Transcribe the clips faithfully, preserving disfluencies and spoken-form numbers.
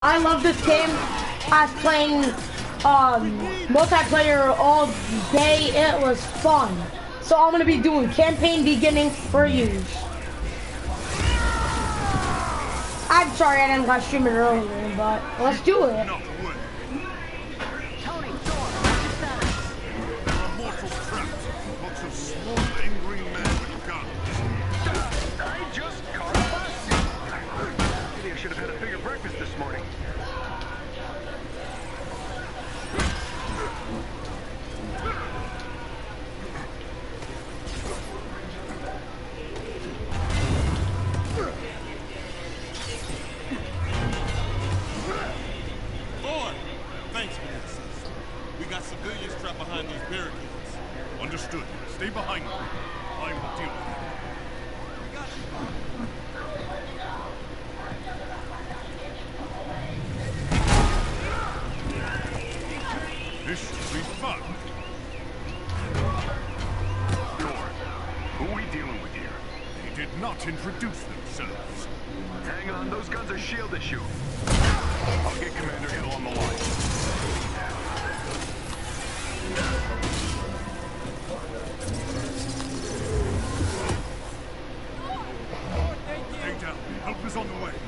I love this game. I was playing um, multiplayer all day. It was fun. So I'm gonna be doing campaign beginning for use. I'm sorry I didn't live stream it earlier, but let's do it. Introduce themselves. Hang on, those guns are shield issue. I'll get Commander Hill on the line. Stay down. Help is on the way.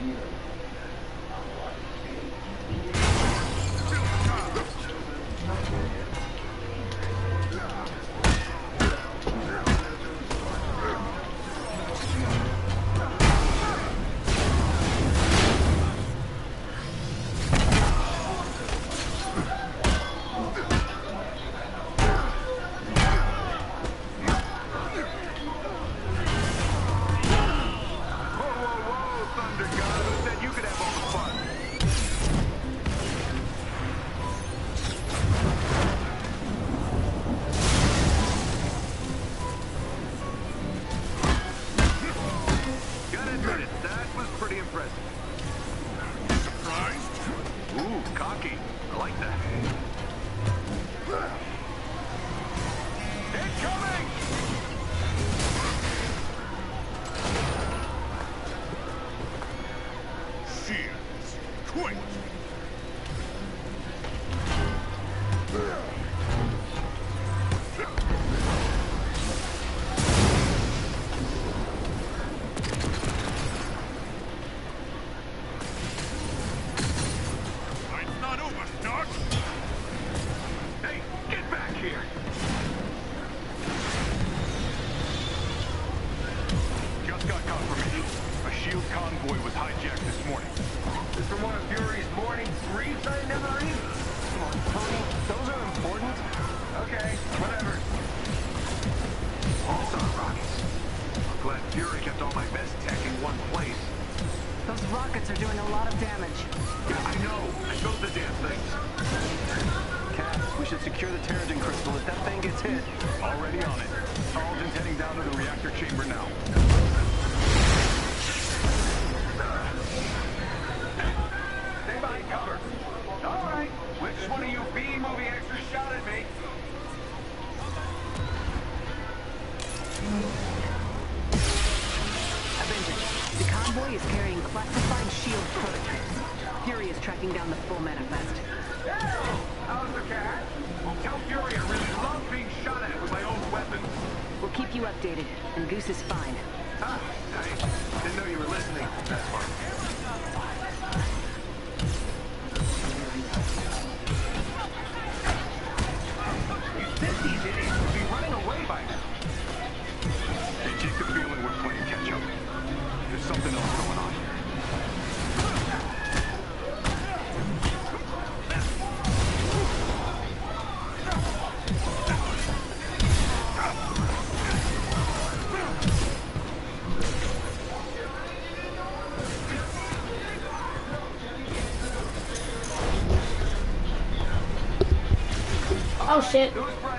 Oh shit.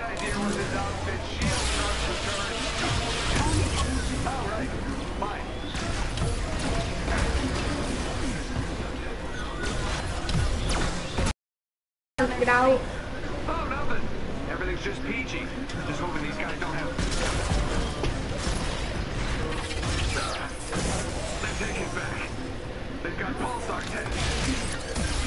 Get out. Oh, nothing. Everything's just peachy. Just hoping these guys don't have... They take it back. They've got pulsar tanks.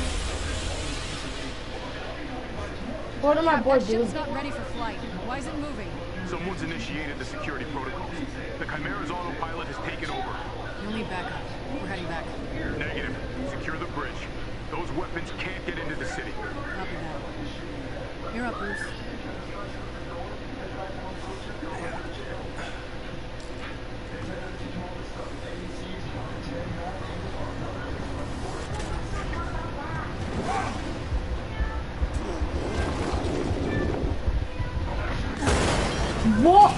What am I boy That doing? ship's not ready for flight. Why is it moving? Someone's initiated the security protocols. The Chimera's autopilot has taken over. You'll need backup. We're heading back. Negative. Secure the bridge. Those weapons can't get into the city. Copy that. You're up, Bruce. Whoa!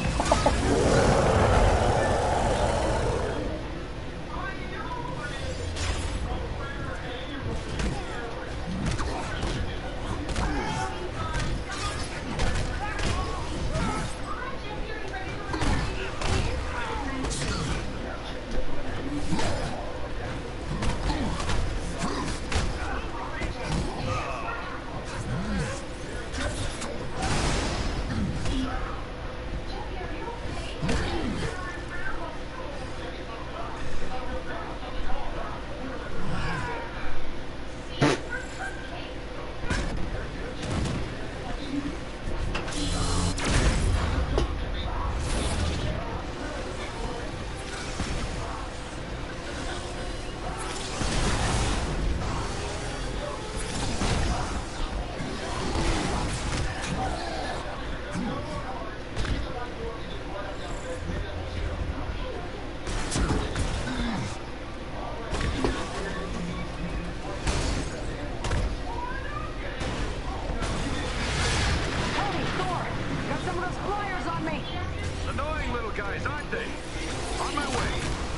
Annoying little guys, aren't they? On my way.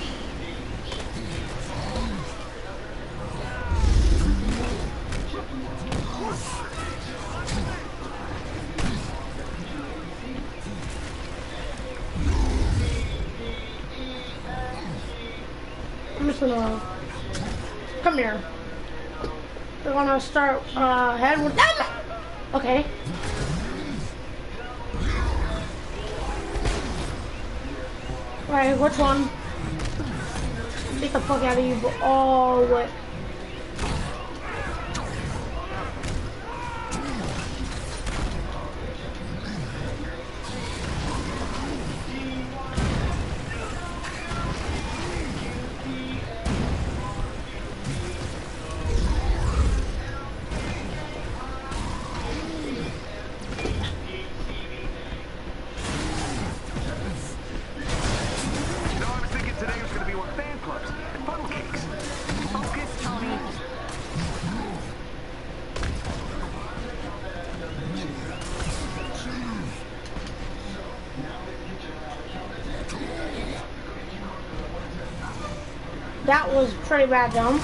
I'm just gonna come here. We're gonna start uh head with them. Okay. Alright, which one? Get the fuck out of you. Oh wait. That was pretty bad jump.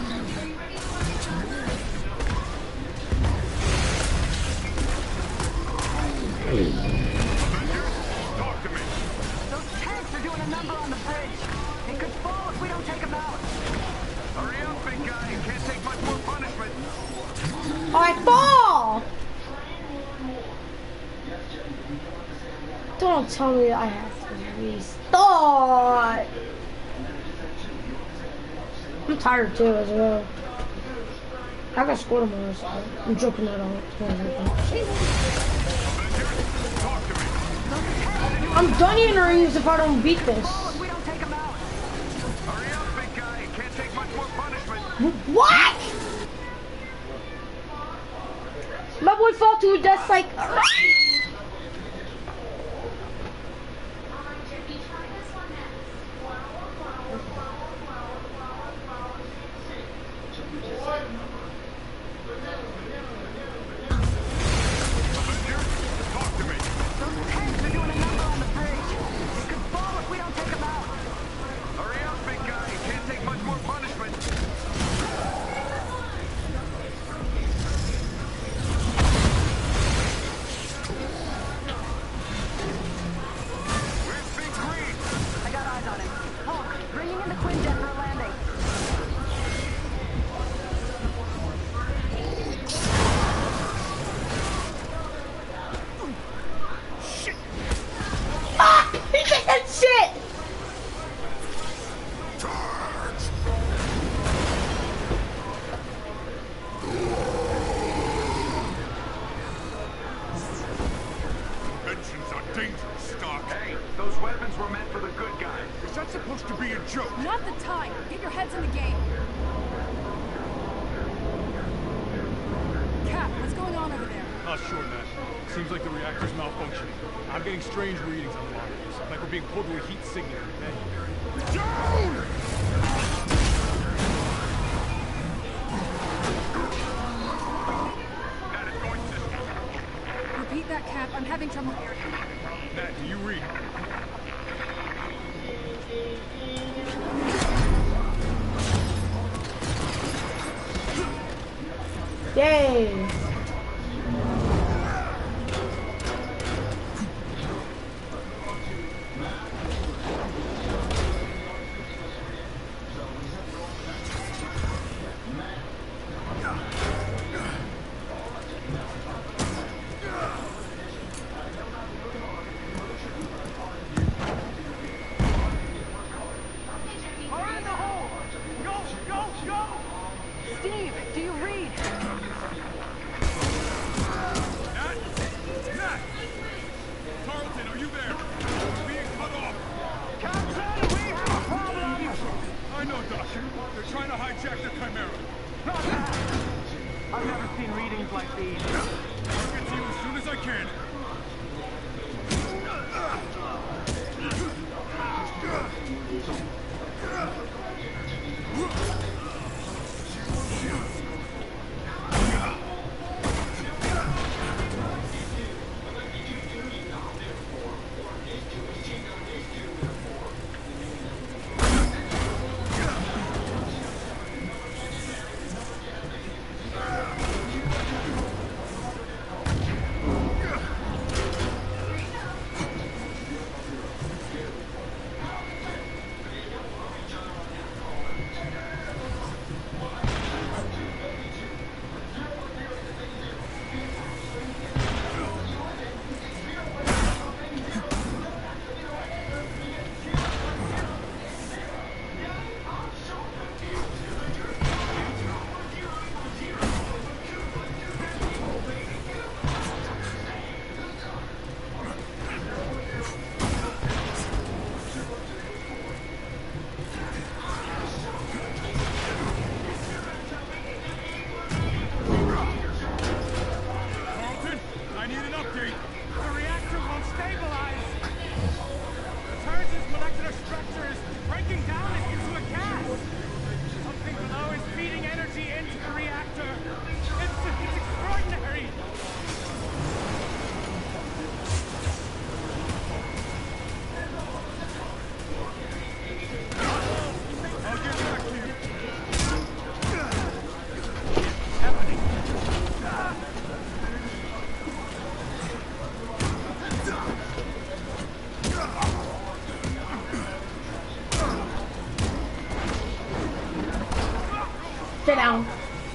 Talk to me. Those tanks are doing a number on the bridge. They could fall if we don't take them out. Hurry up, big guy. You can't take much more punishment. Oh, I fall! Don't tell me I have to restart. I'm tired too as well. I got scored tomorrow, so I'm joking that out. Talk to me. I'm done in the rings if I don't beat this. If we don't take them out. Hurry up, big guy. You can't take much more punishment. What? My boy fell to a death like. Talk to me. Those tanks are doing a number on the bridge. They could fall if we don't take them out. Hurry up, big guy. You can't take much more punishment. joke. Not the time. Get your heads in the game. Cap, what's going on over there? Not sure, Matt. Seems like the reactor's malfunctioning. I'm getting strange readings on the monitors, like we're being pulled to a heat signature. Okay? Down! Matt is going system. Repeat that, Cap. I'm having trouble hearing. Matt, do you read? Yay! We're in the hole! Go, go, go! Steve, do you read? Matt? Matt! Carlton, are you there? We're being cut off. Captain, we have a problem! I know, Doc. They're trying to hijack the Chimera. Not that! I've never seen readings like these. I'll get to you as soon as I can. Carlton, I need an update. The reactor won't stabilize! The turret's molecular structure is breaking down into a gas! Something below is feeding energy into the reactor! It's, it's extraordinary! I'll get back to you. Sit down.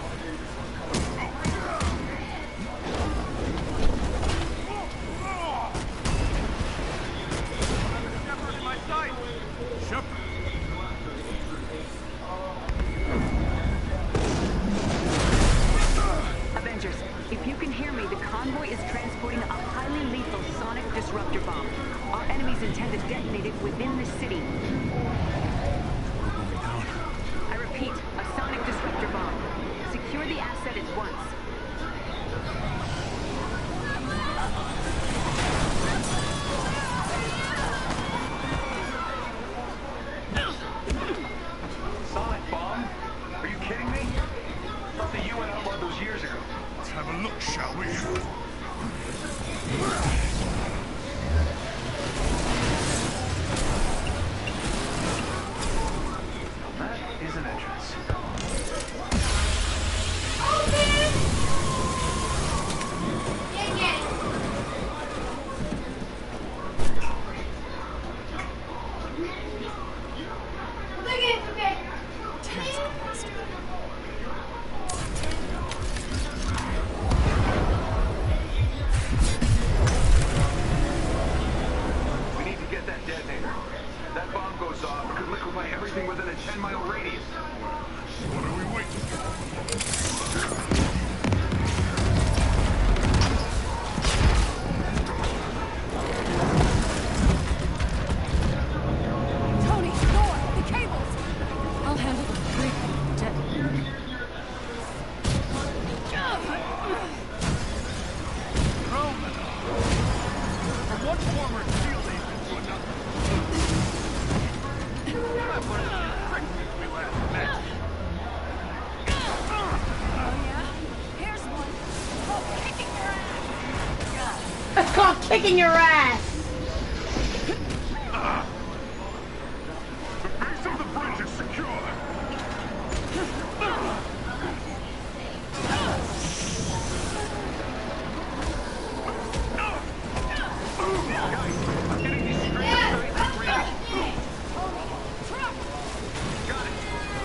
Shepard in my sight. Shepard. Avengers, if you can hear me, the convoy is transporting a highly lethal sonic disruptor bomb. Our enemies intend to detonate it within the city. I repeat, a sonic disruptor bomb. Secure the asset at once. Sonic bomb? Are you kidding me? Thought the U N outlawed those years ago. Let's have a look, shall we? That is an entrance. kicking your ass. The base of the bridge is secure. I'm getting these straight up the bridge. Truck! Got it.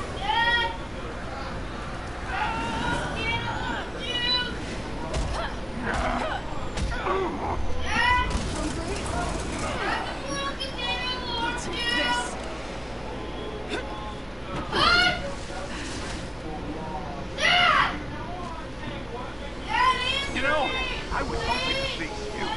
You know, I was hoping to face you.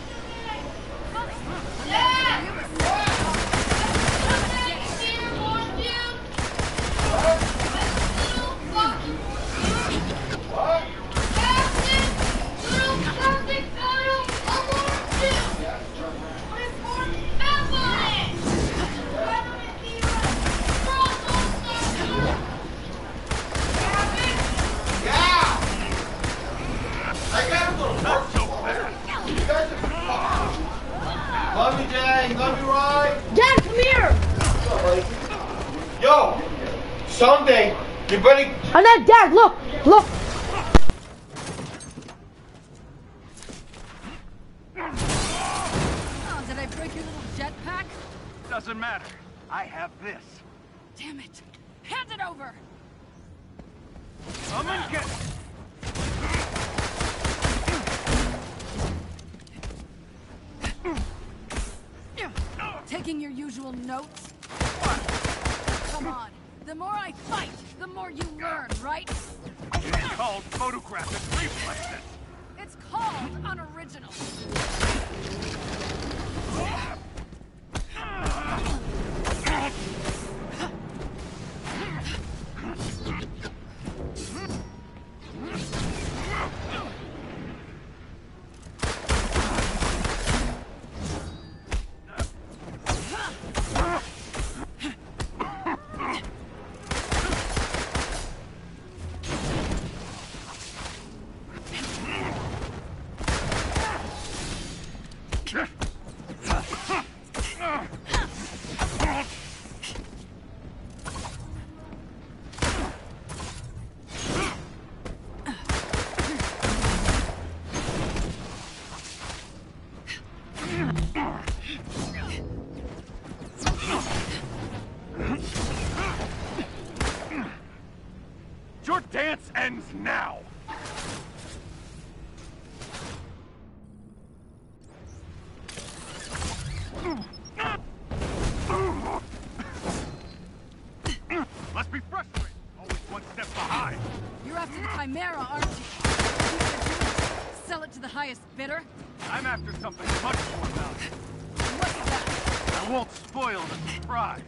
Not so bad. Love you, Jay. Love you, Ryan. Dad, come here. Yo, someday you better. I'm not Dad. Look, look. Oh, did I break your little jetpack? Doesn't matter. I have this. Damn it! Hand it over! Come and get it. Taking your usual notes? Come on. The more I fight, the more you learn, right? It's called photographic reflexes. It's called unoriginal. Your dance ends now. Must be frustrating. Always one step behind. You're after the Chimera, aren't you? Keep it doing. Sell it to the highest bidder? I'm after something much more valuable. What's that? I won't spoil the surprise.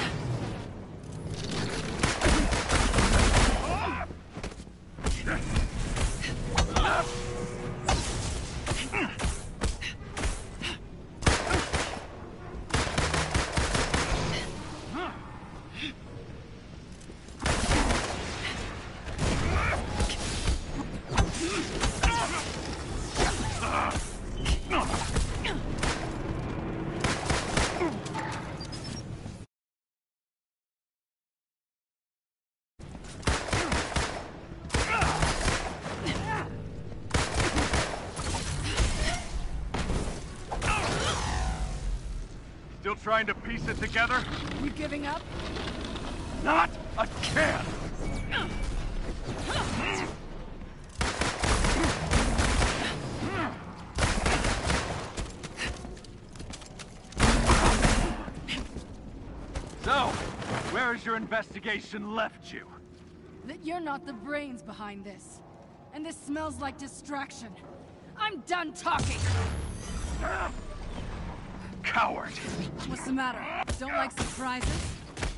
Still trying to piece it together? You giving up? Not a chance! So, where has your investigation left you? That you're not the brains behind this. And this smells like distraction. I'm done talking! Coward! What's the matter? Don't like surprises?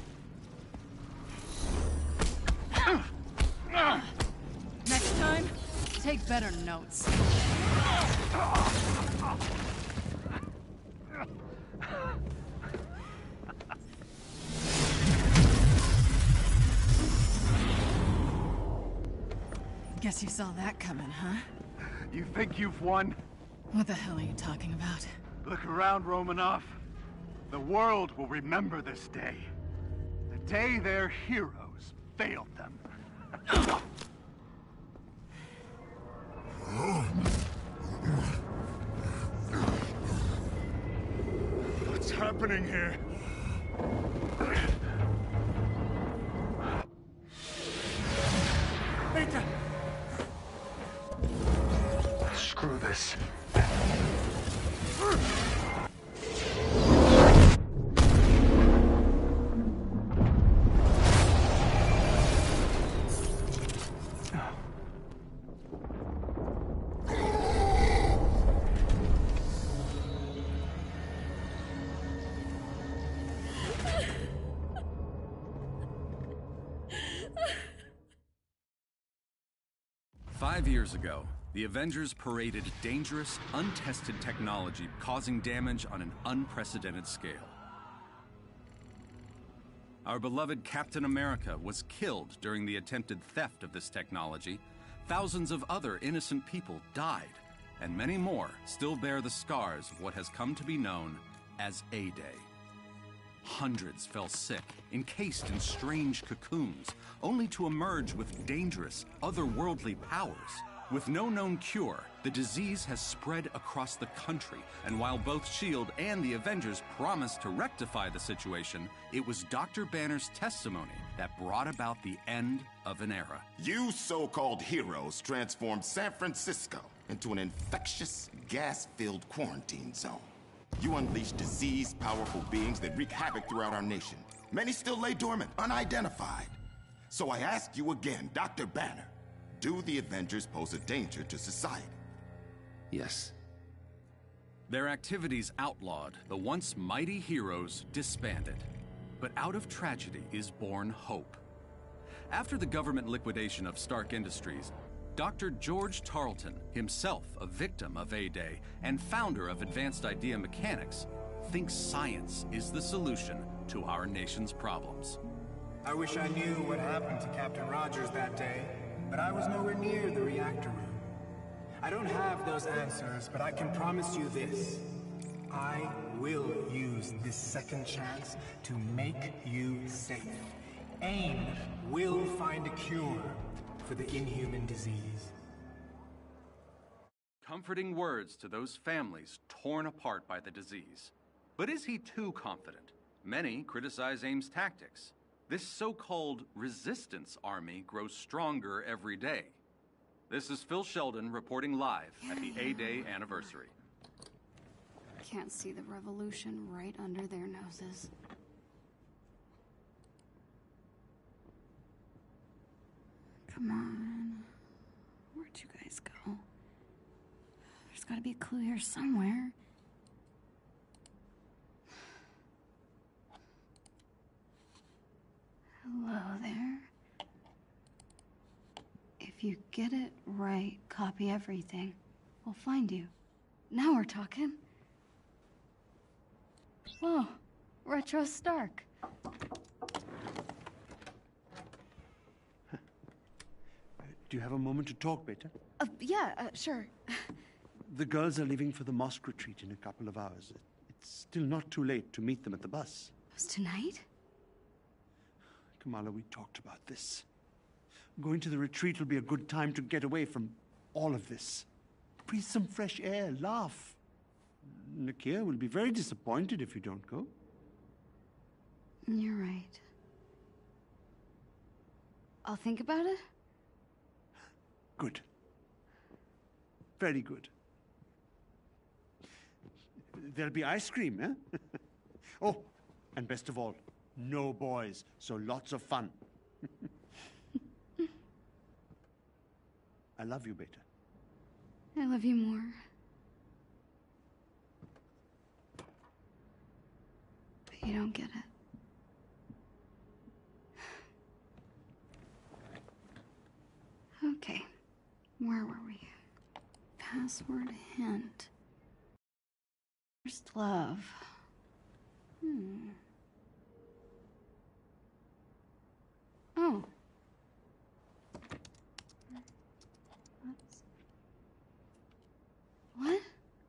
Next time, take better notes. Guess you saw that coming, huh? You think you've won? What the hell are you talking about? Look around, Romanov. The world will remember this day. The day their heroes failed them. What's happening here? Beta! Screw this. Five years ago, the Avengers paraded dangerous, untested technology causing damage on an unprecedented scale. Our beloved Captain America was killed during the attempted theft of this technology. Thousands of other innocent people died, and many more still bear the scars of what has come to be known as A-Day. Hundreds fell sick, encased in strange cocoons, only to emerge with dangerous, otherworldly powers. With no known cure, the disease has spread across the country, and while both S H I E L D and the Avengers promised to rectify the situation, it was Doctor Banner's testimony that brought about the end of an era. You so-called heroes transformed San Francisco into an infectious, gas-filled quarantine zone. You unleashed diseased, powerful beings that wreak havoc throughout our nation. Many still lay dormant, unidentified. So I ask you again, Doctor Banner, do the Avengers pose a danger to society? Yes. Their activities outlawed, the once mighty heroes disbanded. But out of tragedy is born hope. After the government liquidation of Stark Industries, Doctor George Tarleton, himself a victim of A-Day and founder of Advanced Idea Mechanics, thinks science is the solution to our nation's problems. I wish I knew what happened to Captain Rogers that day, but I was nowhere near the reactor room. I don't have those answers, but I can promise you this. I will use this second chance to make you safe. AIM will find a cure for the inhuman disease. Comforting words to those families torn apart by the disease. But is he too confident? Many criticize AIM's tactics. This so-called resistance army grows stronger every day. This is Phil Sheldon reporting live at the A-Day anniversary. Can't see the revolution right under their noses. Come on. Where'd you guys go? There's gotta be a clue here somewhere. Hello there. If you get it right, copy everything. We'll find you. Now we're talking. Whoa, Retro Stark. Do you have a moment to talk, Beta? Uh, yeah, uh, sure. The girls are leaving for the mosque retreat in a couple of hours. It's still not too late to meet them at the bus. Was tonight? Kamala, we talked about this. Going to the retreat will be a good time to get away from all of this. Breathe some fresh air, laugh. Nakia will be very disappointed if you don't go. You're right. I'll think about it. Good. Very good. There'll be ice cream, eh? Oh, and best of all, no boys, so lots of fun. I love you, Beta. I love you more. But you don't get it. Okay. Where were we? Password hint. First love. Hmm. Oh. What's... What?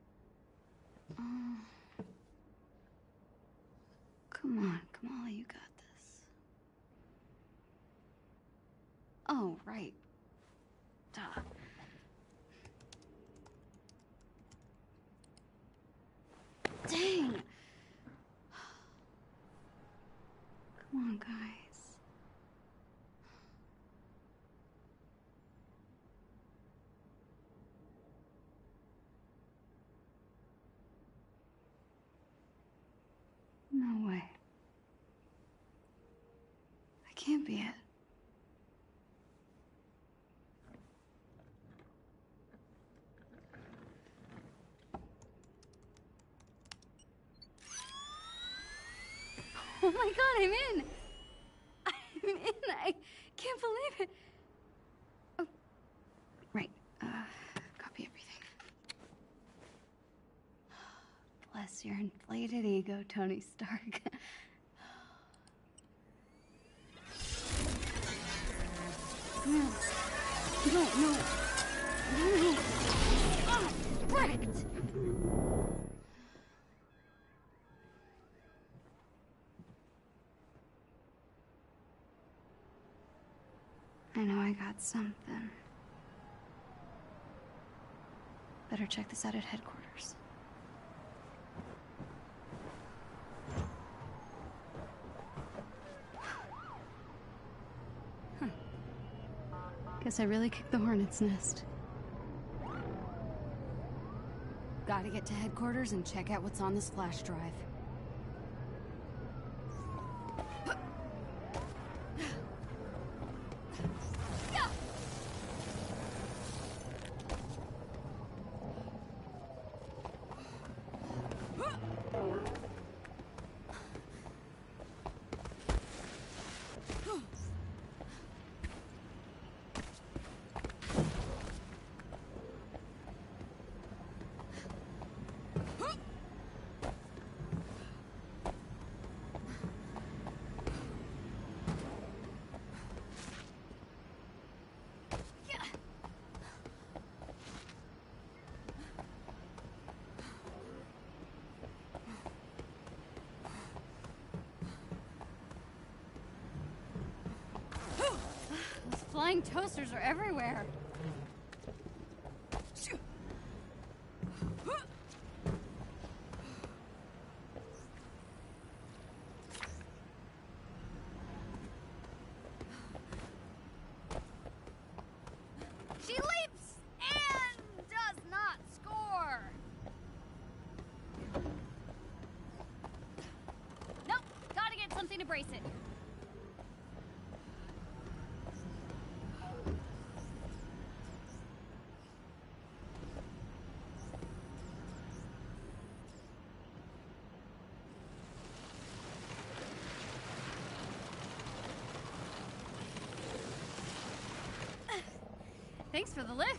can't be it. Oh my god, I'm in! I'm in! I can't believe it! Oh, right. Uh, copy everything. Bless your inflated ego, Tony Stark. No. No, no. No. Oh, wrecked! I know I got something. Better check this out at headquarters. Huh. Guess I really kicked the hornet's nest. Gotta get to headquarters and check out what's on this flash drive. Flying toasters are everywhere. She leaps and does not score. Nope, gotta get something to brace it. Thanks for the lift.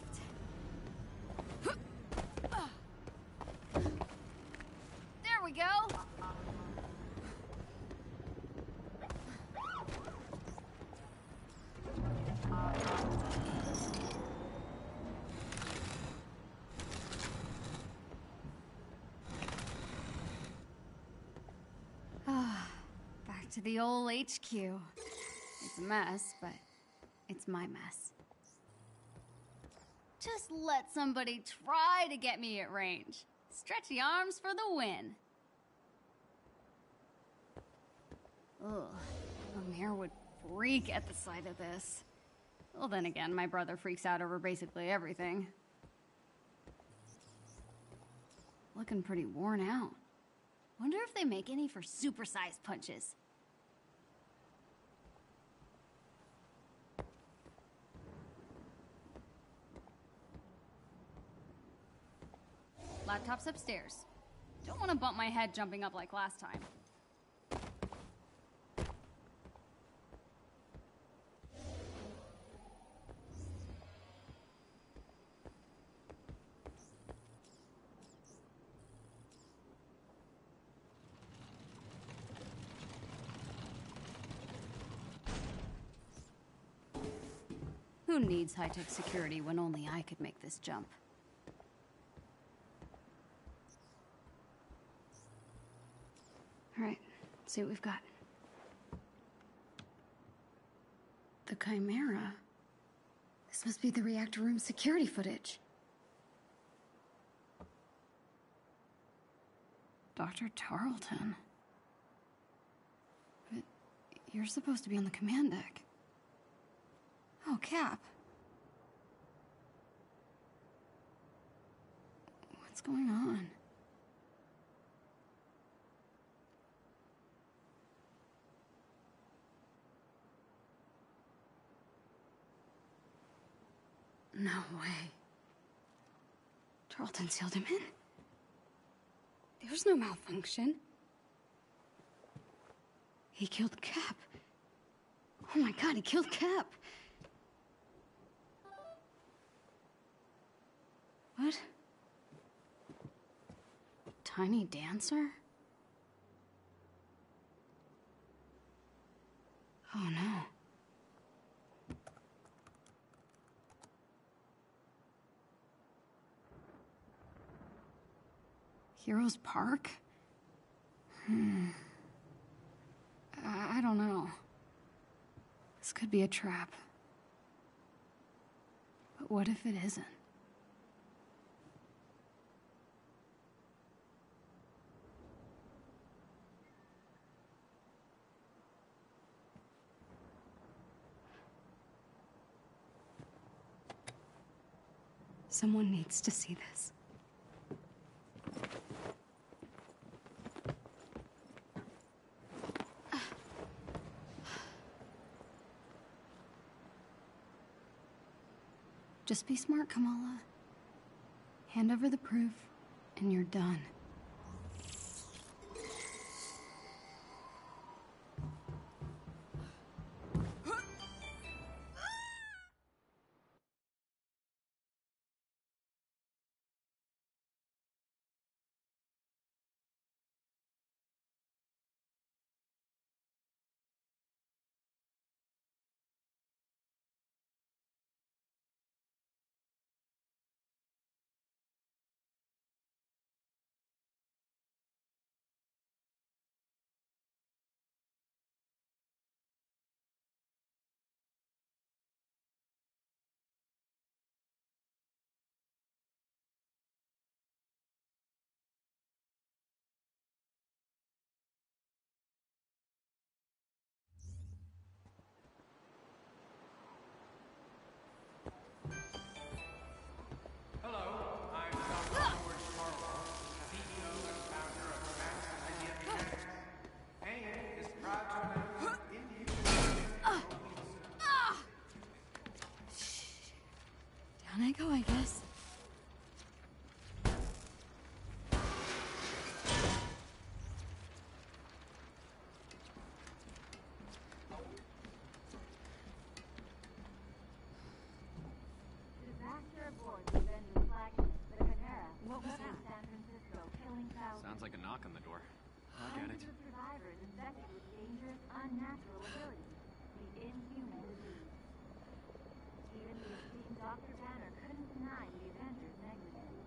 There we go. Ah, back to the old H Q. It's a mess, but it's my mess. Just let somebody try to get me at range. Stretchy arms for the win. Ugh, Amir would freak at the sight of this. Well, then again, my brother freaks out over basically everything. Looking pretty worn out. Wonder if they make any for supersized punches. Laptop's upstairs. Don't want to bump my head jumping up like last time. Who needs high-tech security when only I could make this jump? All right, let's see what we've got. The Chimera? This must be the reactor room security footage. Doctor Tarleton. But you're supposed to be on the command deck. Oh, Cap. What's going on? No way. Tarleton sealed him in? There's no malfunction. He killed Cap. Oh my god, he killed Cap. What? Tiny Dancer? Oh no. Heroes Park? Hmm. I, I don't know. This could be a trap. But what if it isn't? Someone needs to see this. Just be smart, Kamala. Hand over the proof, and you're done. Down I go, I guess. Disaster aboard the Avengers flagship, the Chimera. What was that? San Francisco, killing thousands. Sounds like a knock on the door. I get it. Hundreds of survivors infected with dangerous, unnatural abilities. The inhuman disease. Even the esteemed Doctor Banner couldn't deny the Avengers' negligence.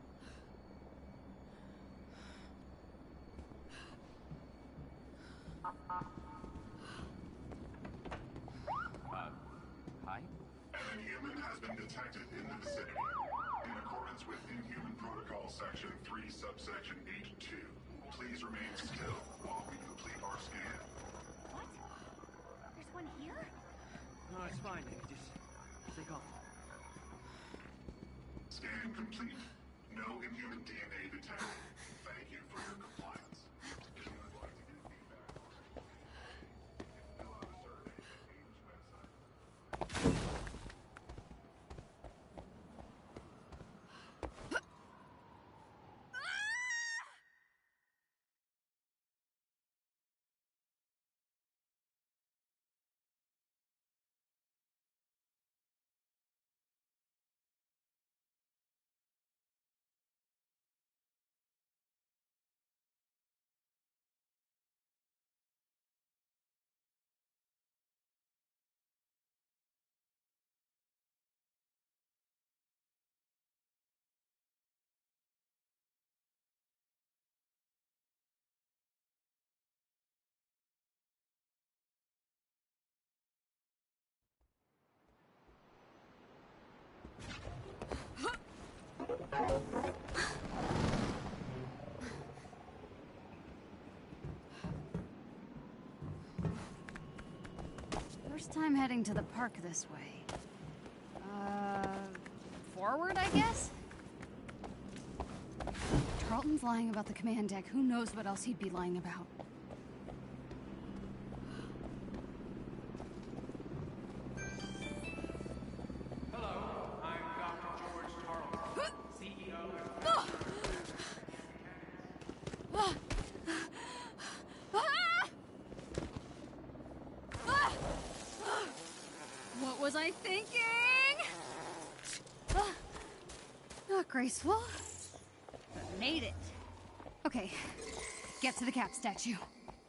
Uh, hi? An inhuman has been detected in the vicinity. In accordance with Inhuman Protocol Section three, subsection H two, please remain still while we complete our scan. What? There's one here? No, it's fine. Just stay calm. Scan complete. No inhuman D N A detected. Thank you for your compliance. If you would like to get feedback or fill out a survey at Ames website. First time heading to the park this way. Uh, forward, I guess? Tarleton's lying about the command deck. Who knows what else he'd be lying about? Hello, I'm thinking? Ah, not graceful, but made it. Okay, get to the Cap statue.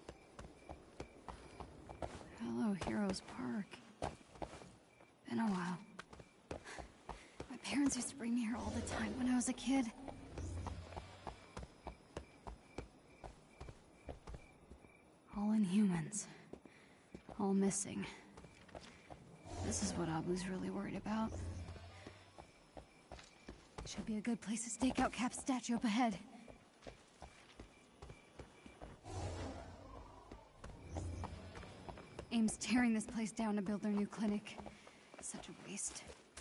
Hello, Heroes Park. Been a while. My parents used to bring me here all the time when I was a kid. All Inhumans. All missing. This is what Abu's really worried about. Should be a good place to stake out Cap's statue up ahead. AIM's tearing this place down to build their new clinic. Such a waste.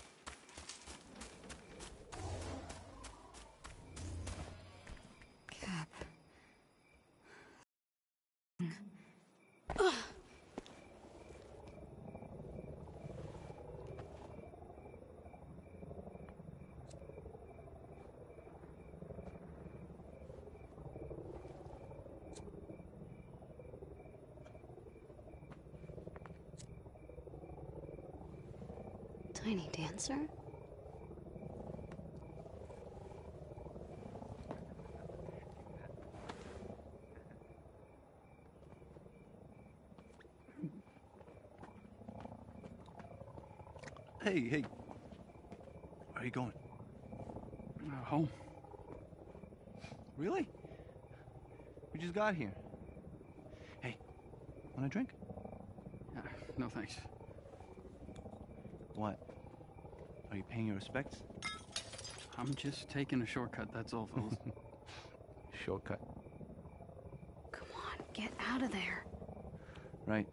Cap. Ugh. Tiny dancer? Hey, hey. Where are you going? Uh, home. Really? We just got here. Hey, want a drink? Uh, no thanks. What? Are you paying your respects? I'm just taking a shortcut, that's all, fellas. Shortcut. Come on, get out of there. Right.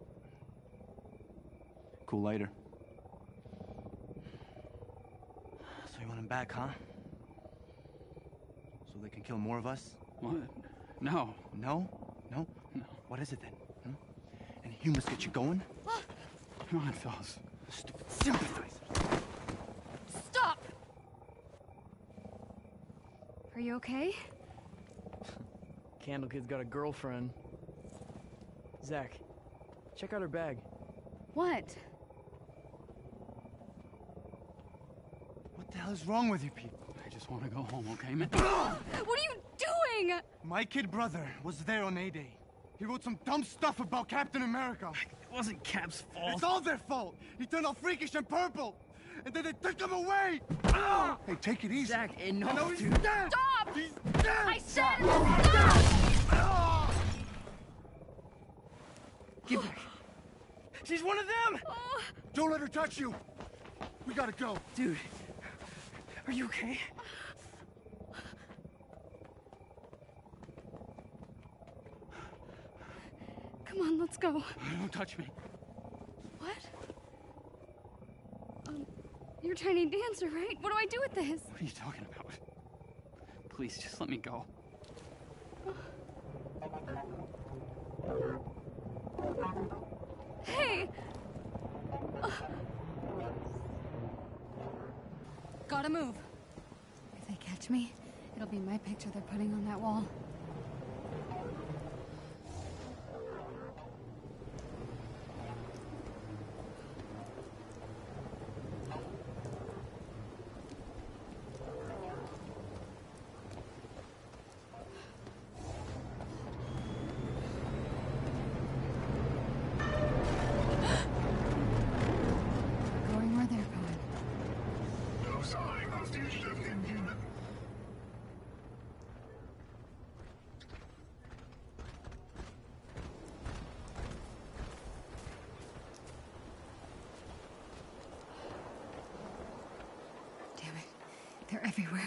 Cool lighter. So you want him back, huh? So they can kill more of us? What? No. No? No? No. What is it then? Hmm? Any humans get you going? Come on, fellas. Stupid sympathizer. Stop! Are you okay? Candle Kid's got a girlfriend. Zach, check out her bag. What? What the hell is wrong with you people? I just want to go home, okay, man? What are you doing? My kid brother was there on A-Day. He wrote some dumb stuff about Captain America. It wasn't Cap's fault. It's all their fault. He turned all freakish and purple. And then they took him away. Hey, take it easy. Zach, enough, I know he's dude. dead. Stop! He's dead. I said stop! Get back. She's one of them! Oh. Don't let her touch you. We gotta go. Dude, are you okay? Come on, let's go. Don't touch me. What? Um, you're Tiny Dancer, right? What do I do with this? What are you talking about? Please, just let me go. Hey! Uh, gotta move. If they catch me, it'll be my picture they're putting on that wall. Going where they're going. No sign of fugitive Inhuman. Damn it. They're everywhere.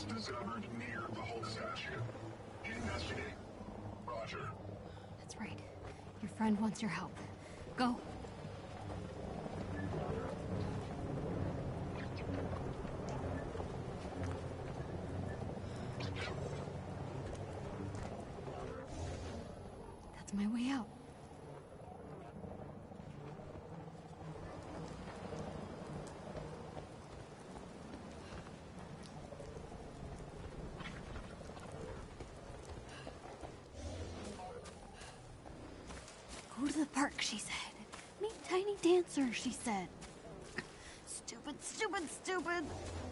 Secrets discovered near the Holt statue. Investigate. Roger. That's right. Your friend wants your help. Go. That's my way out. Go to the park, she said. Meet Tiny Dancer, she said. Stupid, stupid, stupid.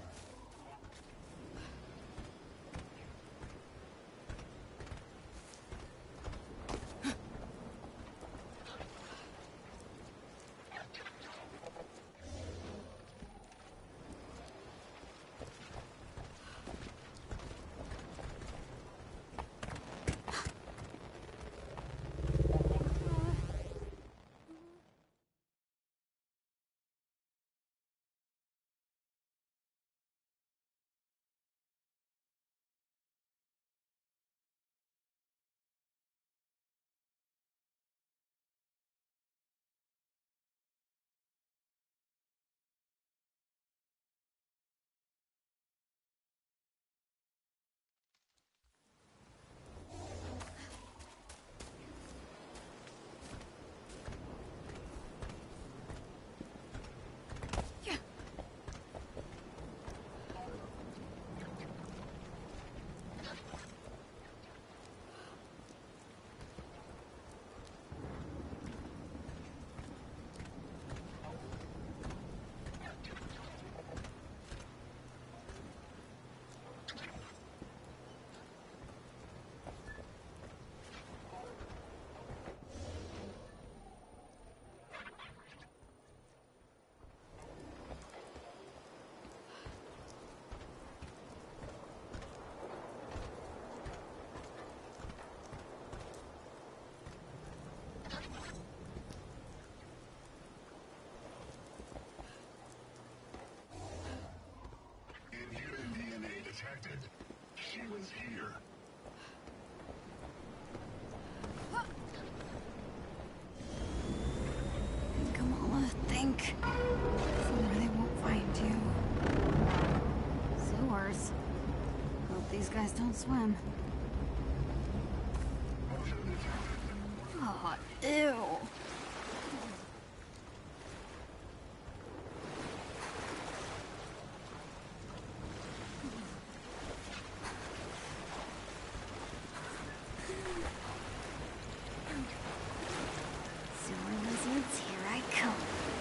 Inhuman D N A detected. She was here. Kamala, think. Somewhere they won't find you. Sewers. Hope these guys don't swim. Oh, ew. Sewer lizards, here I come.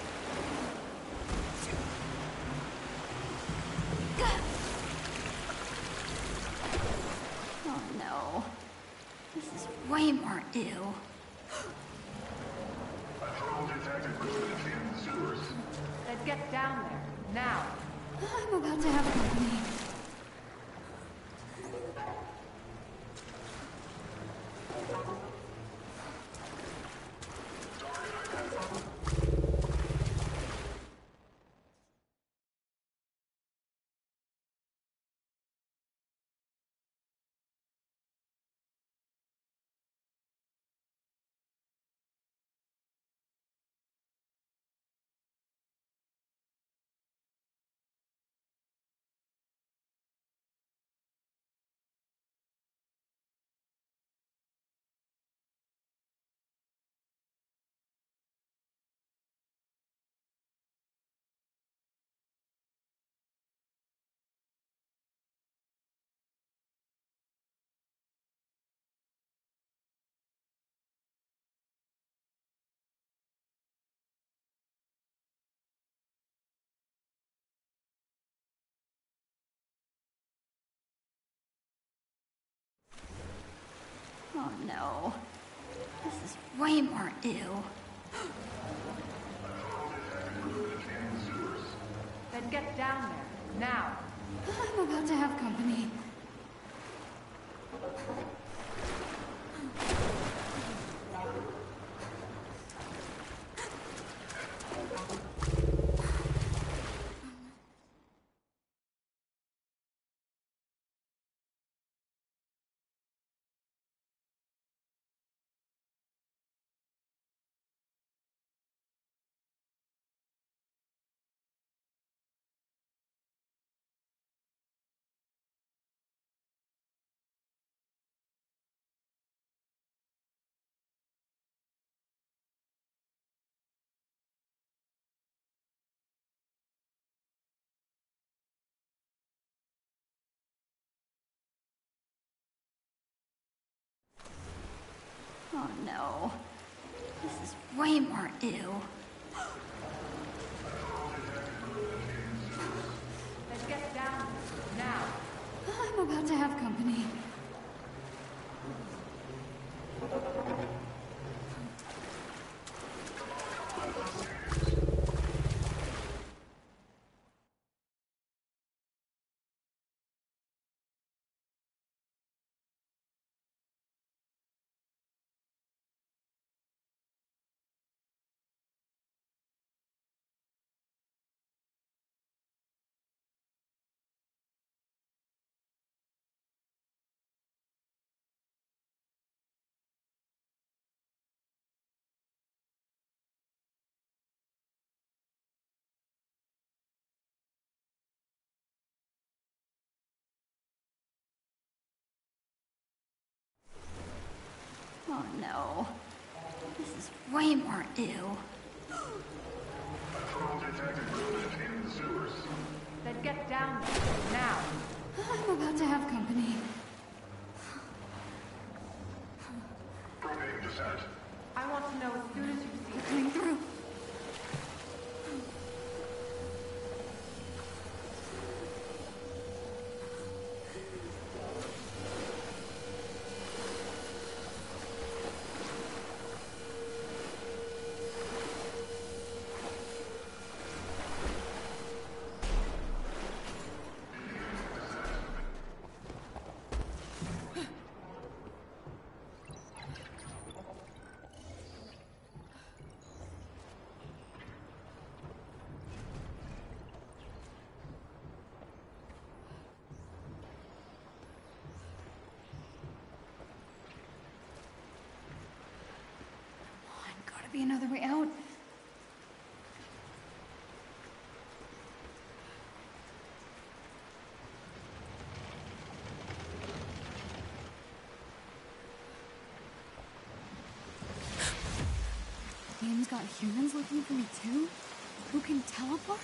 Oh no. This is way more ew. Patrol detected movement in the sewers. Then get down there, now. I'm about to have company. Oh no. This is way more ew. Then get down there, now. I'm about to have company. Oh no. This is way more ew. Then get down now. I'm about to have company. Oh no. This is way more ew. Then get down now. I'm about to have company. I want to know as soon as you see it. Coming through. Gotta be another way out. Game's got humans looking for me too? Who can teleport?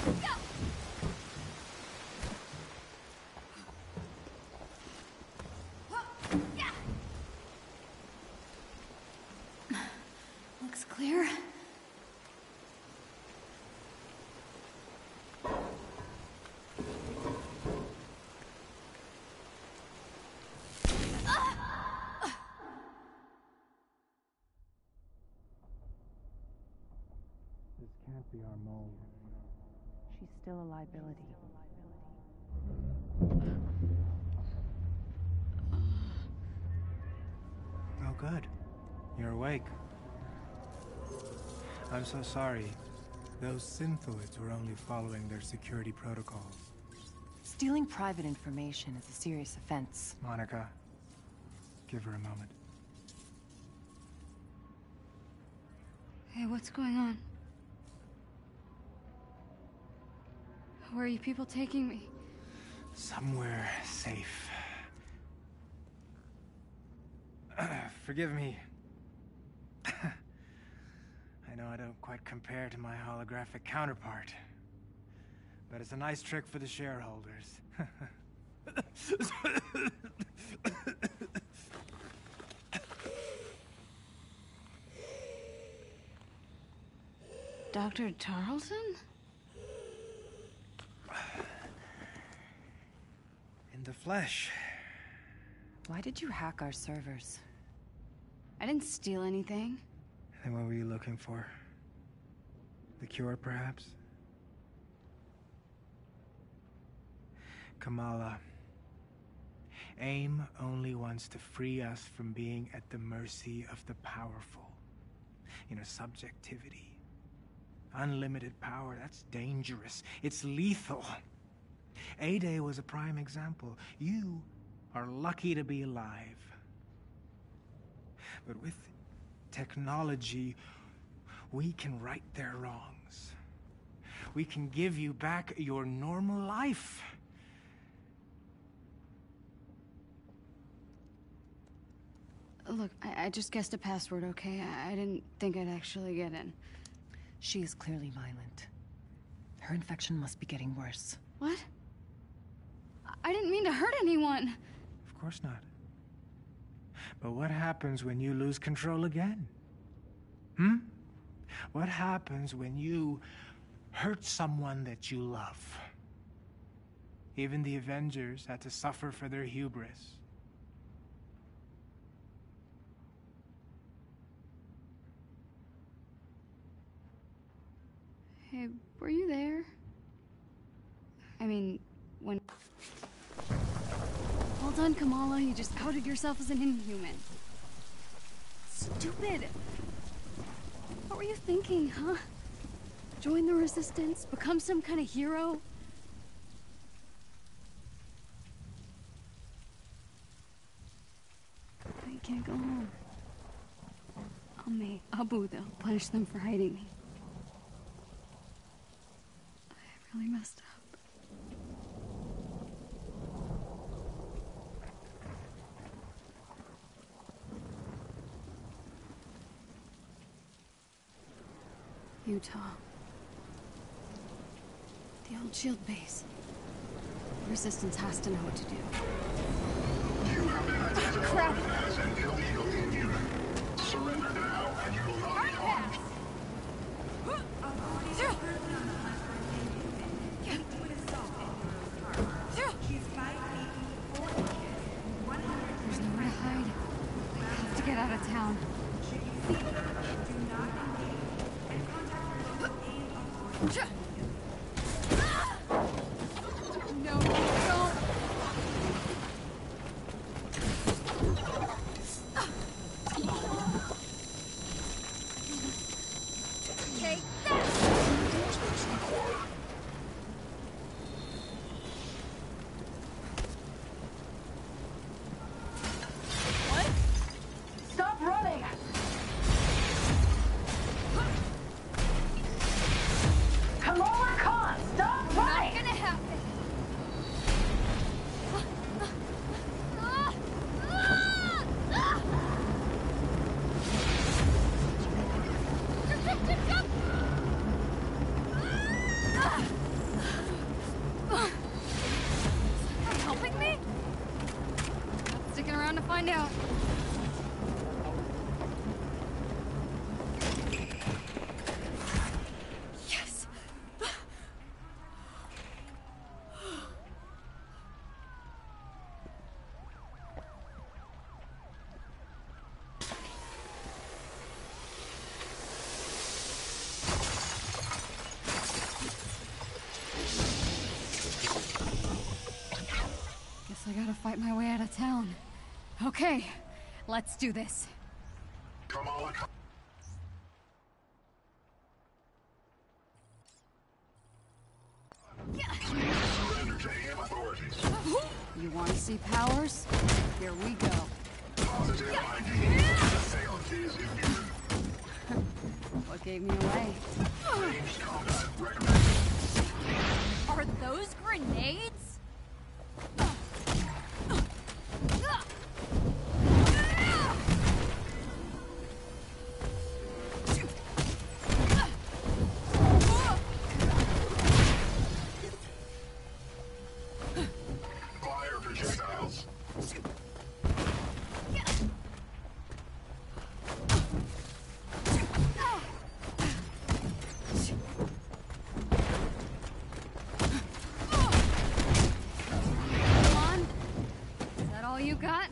Looks clear. This can't be our mole. She's still a liability. Oh, good. You're awake. I'm so sorry. Those synthoids were only following their security protocols. Stealing private information is a serious offense. Monica, give her a moment. Hey, what's going on? Where are you people taking me? Somewhere safe. Forgive me. I know I don't quite compare to my holographic counterpart, but it's a nice trick for the shareholders. Doctor Tarleton? In the flesh. Why did you hack our servers? I didn't steal anything. And what were you looking for? The cure, perhaps? Kamala, AIM only wants to free us from being at the mercy of the powerful. You know, subjectivity. Unlimited power, that's dangerous. It's lethal. A-Day was a prime example. You are lucky to be alive. But with technology, we can right their wrongs. We can give you back your normal life. Look, I, I just guessed a password, okay? I, I didn't think I'd actually get in. She is clearly violent. Her infection must be getting worse. What? I didn't mean to hurt anyone. Of course not. But what happens when you lose control again? Hmm? What happens when you hurt someone that you love? Even the Avengers had to suffer for their hubris. Hey, were you there? I mean, when... Well done, Kamala. You just outed yourself as an Inhuman. Stupid! What were you thinking, huh? Join the Resistance? Become some kind of hero? I can't go home. I'll make Abu, they'll punish them for hiding me. I really messed up. Utah. The old shield base. The Resistance has to know what to do. You have been identified as an illegal Inhuman. Surrender now, and you will not be harmed. There's nowhere to hide. I have to get out of town. No, don't! Take that! out. Yes. Guess I gotta fight my way out of town. Okay, let's do this. Come on. Surrender to A M authorities. You want to see powers? Here we go. Positive I D. Assailant is immune. What gave me away? Ranged combat recommended. Are those grenades? Fire projectiles. Come on. Is that all you got?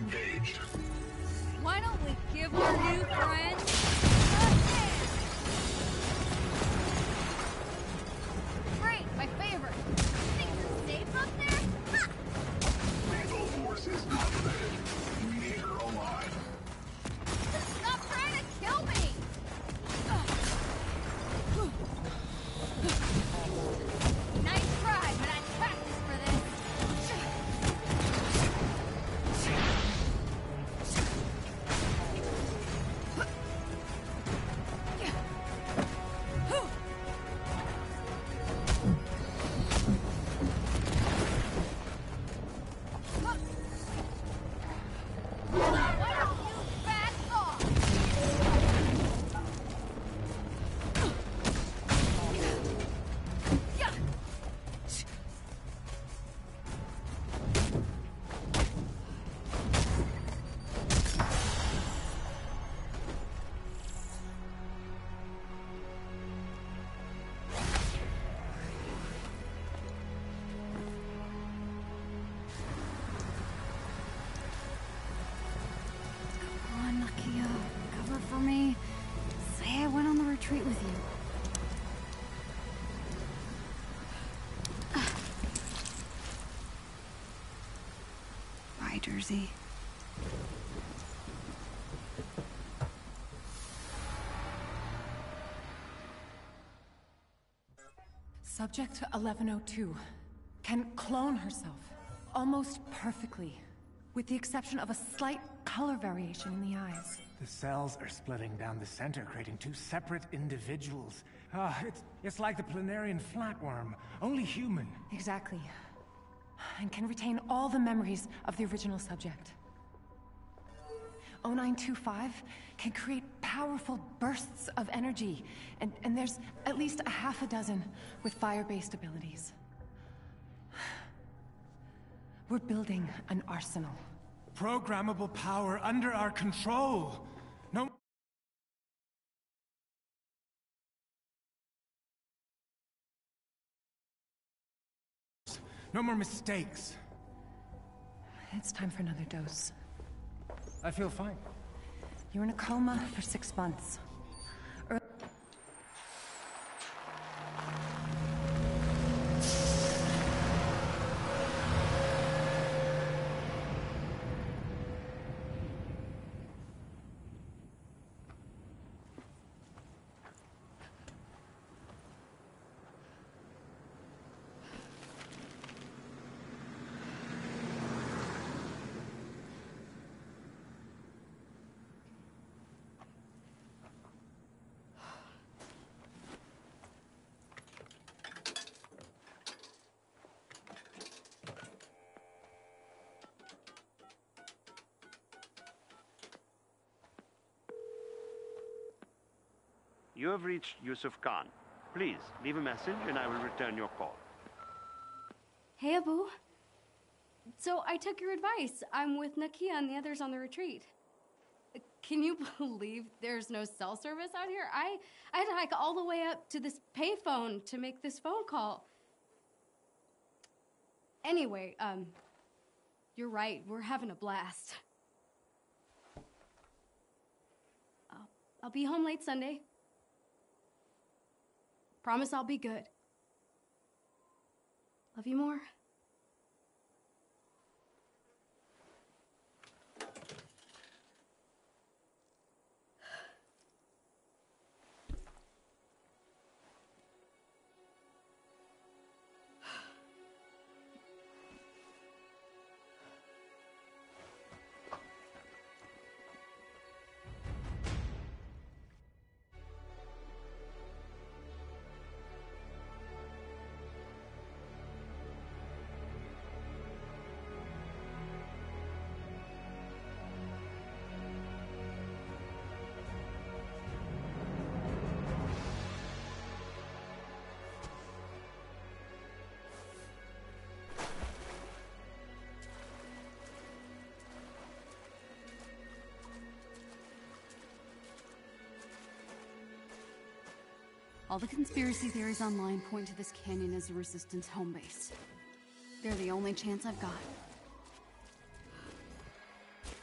engaged. Why don't we give our new friends a Great, my favorite. Things are safe up there? Ha! Lethal force is not permitted. We need her alive. Stop trying to kill me! Nice try, but I practiced for this. Come on, Nakia. Cover for me. Say I went on the retreat with you. Bye, Jersey. Subject eleven oh two can clone herself almost perfectly, with the exception of a slight color variation in the eyes. The cells are splitting down the center, creating two separate individuals. Ah, it's, it's like the planarian flatworm, only human. Exactly. And can retain all the memories of the original subject. oh nine two five can create powerful bursts of energy, and, and there's at least a half a dozen with fire-based abilities. We're building an arsenal. Programmable power under our control. No. No more mistakes. It's time for another dose. I feel fine. You were in a coma for six months. Ear- You have reached Yusuf Khan. Please, leave a message and I will return your call. Hey, Abu. So I took your advice. I'm with Nakia and the others on the retreat. Can you believe there's no cell service out here? I, I had to hike all the way up to this payphone to make this phone call. Anyway, um, you're right. We're having a blast. I'll, I'll be home late Sunday. Promise I'll be good. Love you more. All the conspiracy theories online point to this canyon as the Resistance home base. They're the only chance I've got.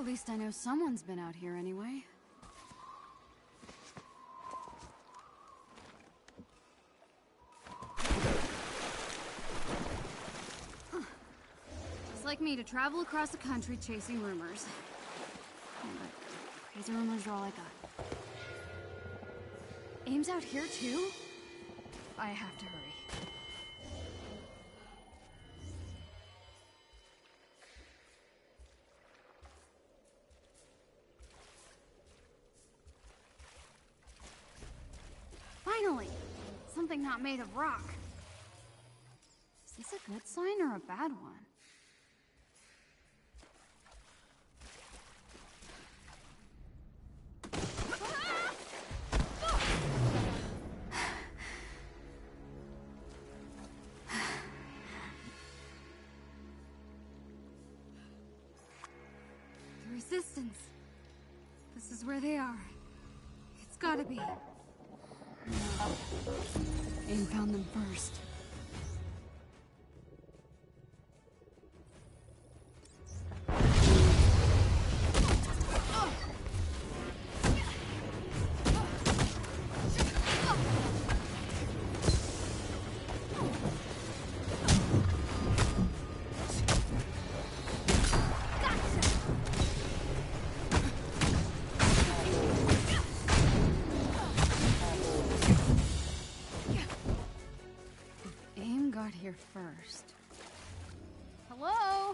least I know someone's been out here anyway. Huh. It's like me to travel across the country chasing rumors. Yeah, but crazy rumors are all I got. Aim's out here too? I have to hurry. Finally! Something not made of rock. Is this a good sign or a bad one? The Resistance. This is where they are. It's gotta be. Aim found them first. Here first. Hello?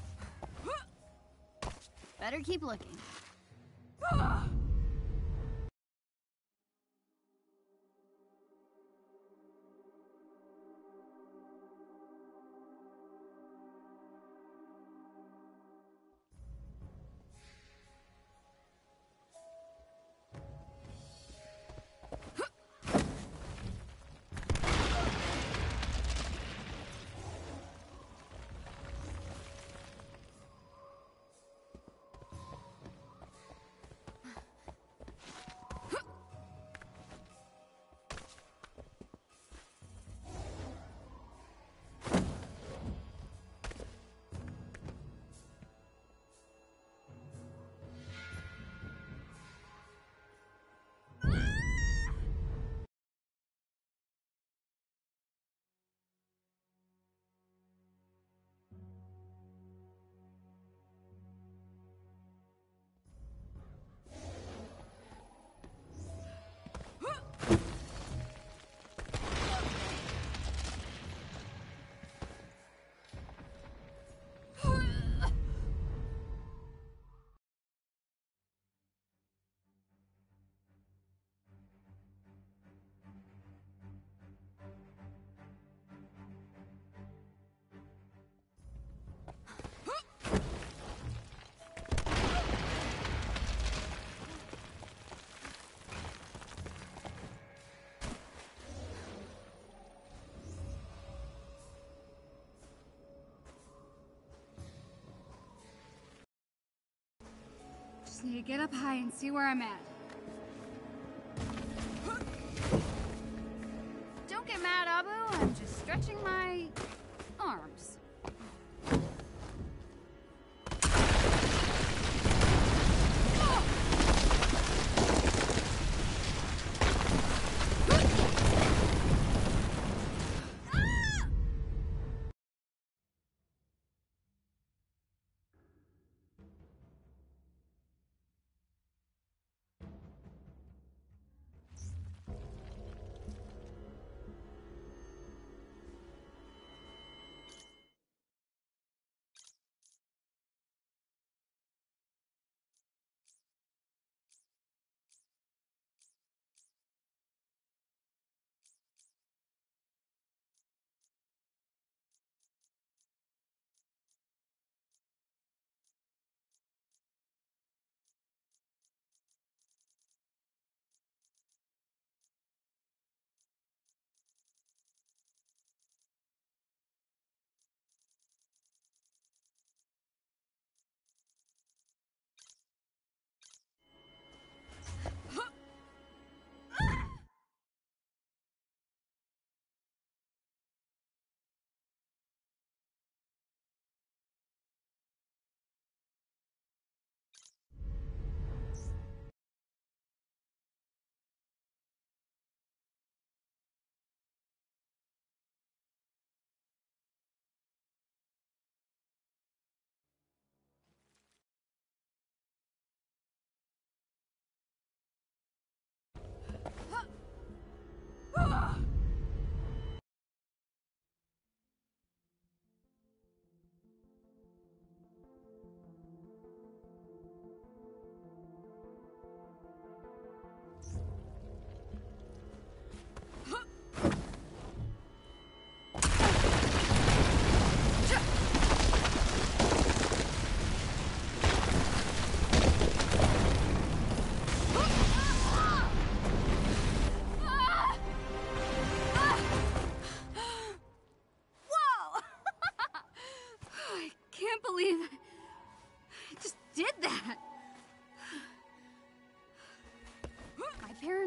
Better keep looking. Just need to get up high and see where I'm at. Don't get mad, Abu. I'm just stretching my arms.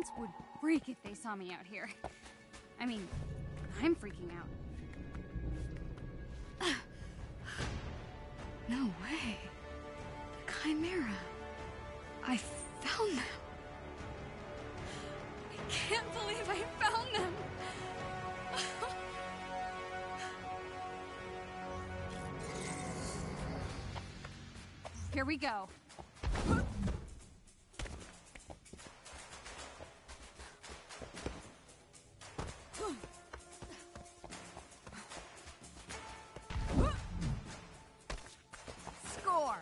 Resistance would freak if they saw me out here. I mean, I'm freaking out. No way. The Chimera. I found them. I can't believe I found them. Here we go. Score.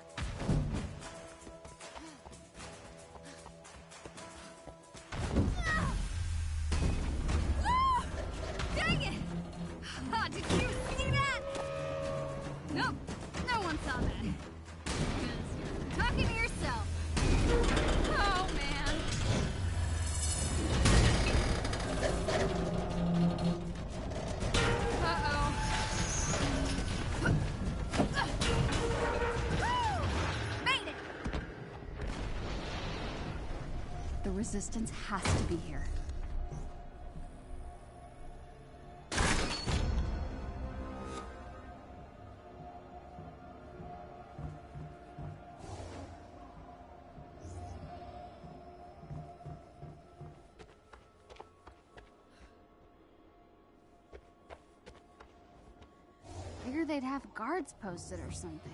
Dang it! Ah, did you see that? Nope, no one saw that. Talking to yourself. Oh, man. Uh-oh. Made it! The Resistance has to be here. Figure they'd have guards posted or something.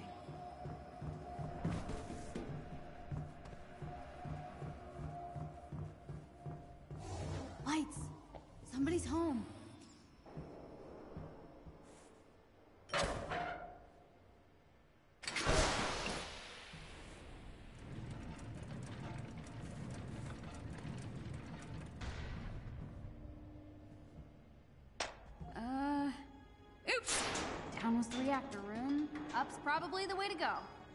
Lights! Somebody's home. Uh... Oops! Down was the reactor room. Up's probably the way to go.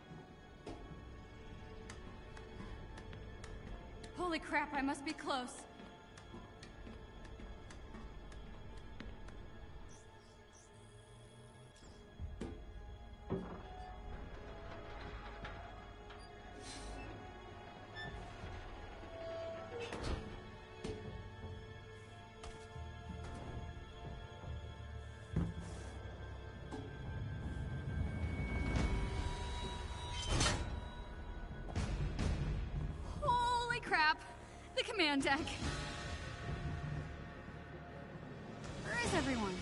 Holy crap, I must be close. Crap! The command deck! Where is everyone?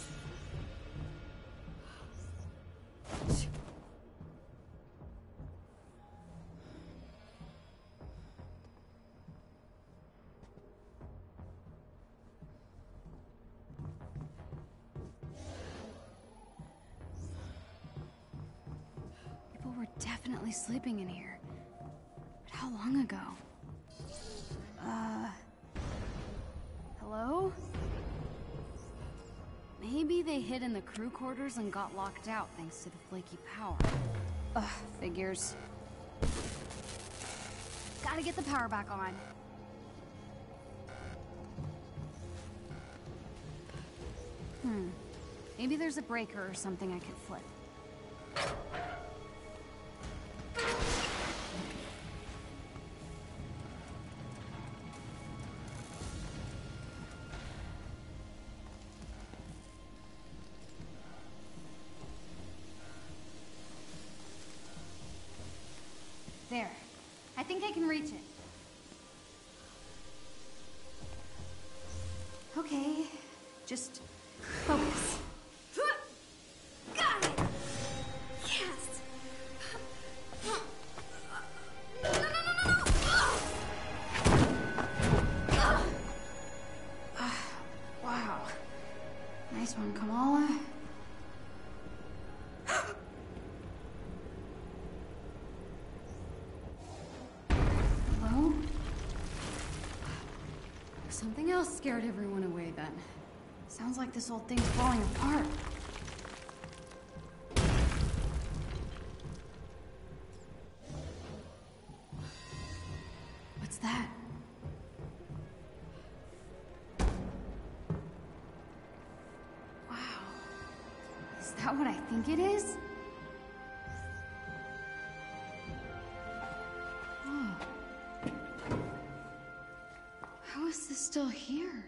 People were definitely sleeping in here. But how long ago? Uh... Hello? Maybe they hid in the crew quarters and got locked out thanks to the flaky power. Ugh, figures. Gotta get the power back on. Hmm. Maybe there's a breaker or something I could flip. There. I think I can reach it. Okay. Just focus. Got it! Yes! No, no, no, no, no! Oh! Uh, wow. Nice one, Kamala. Something else scared everyone away then. Sounds like this old thing's falling apart. What's that? Wow. Is that what I think it is? Whoa. How still here?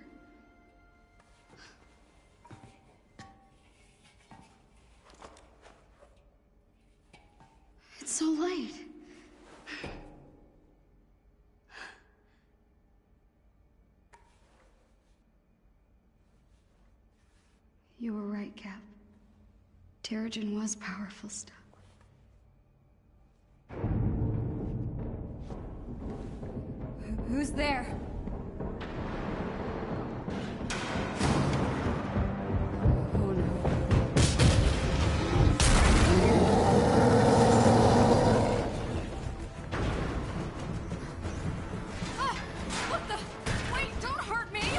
It's so light. You were right, Cap. Terrigen was powerful stuff. Wh- Who's there? Oh no. Ah! What the? Wait, don't hurt me!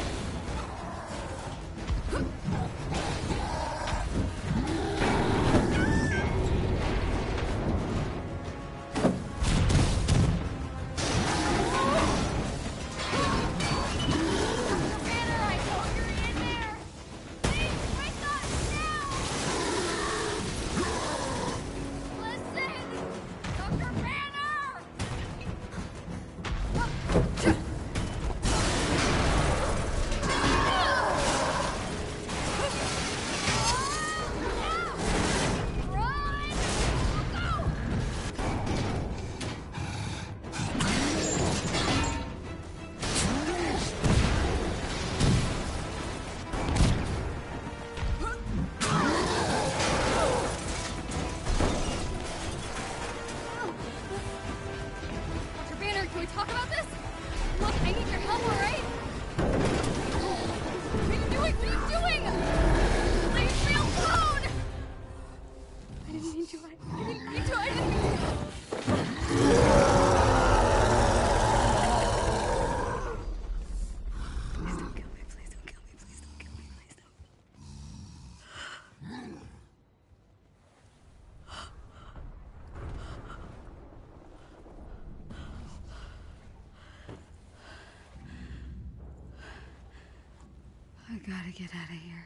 I gotta get out of here.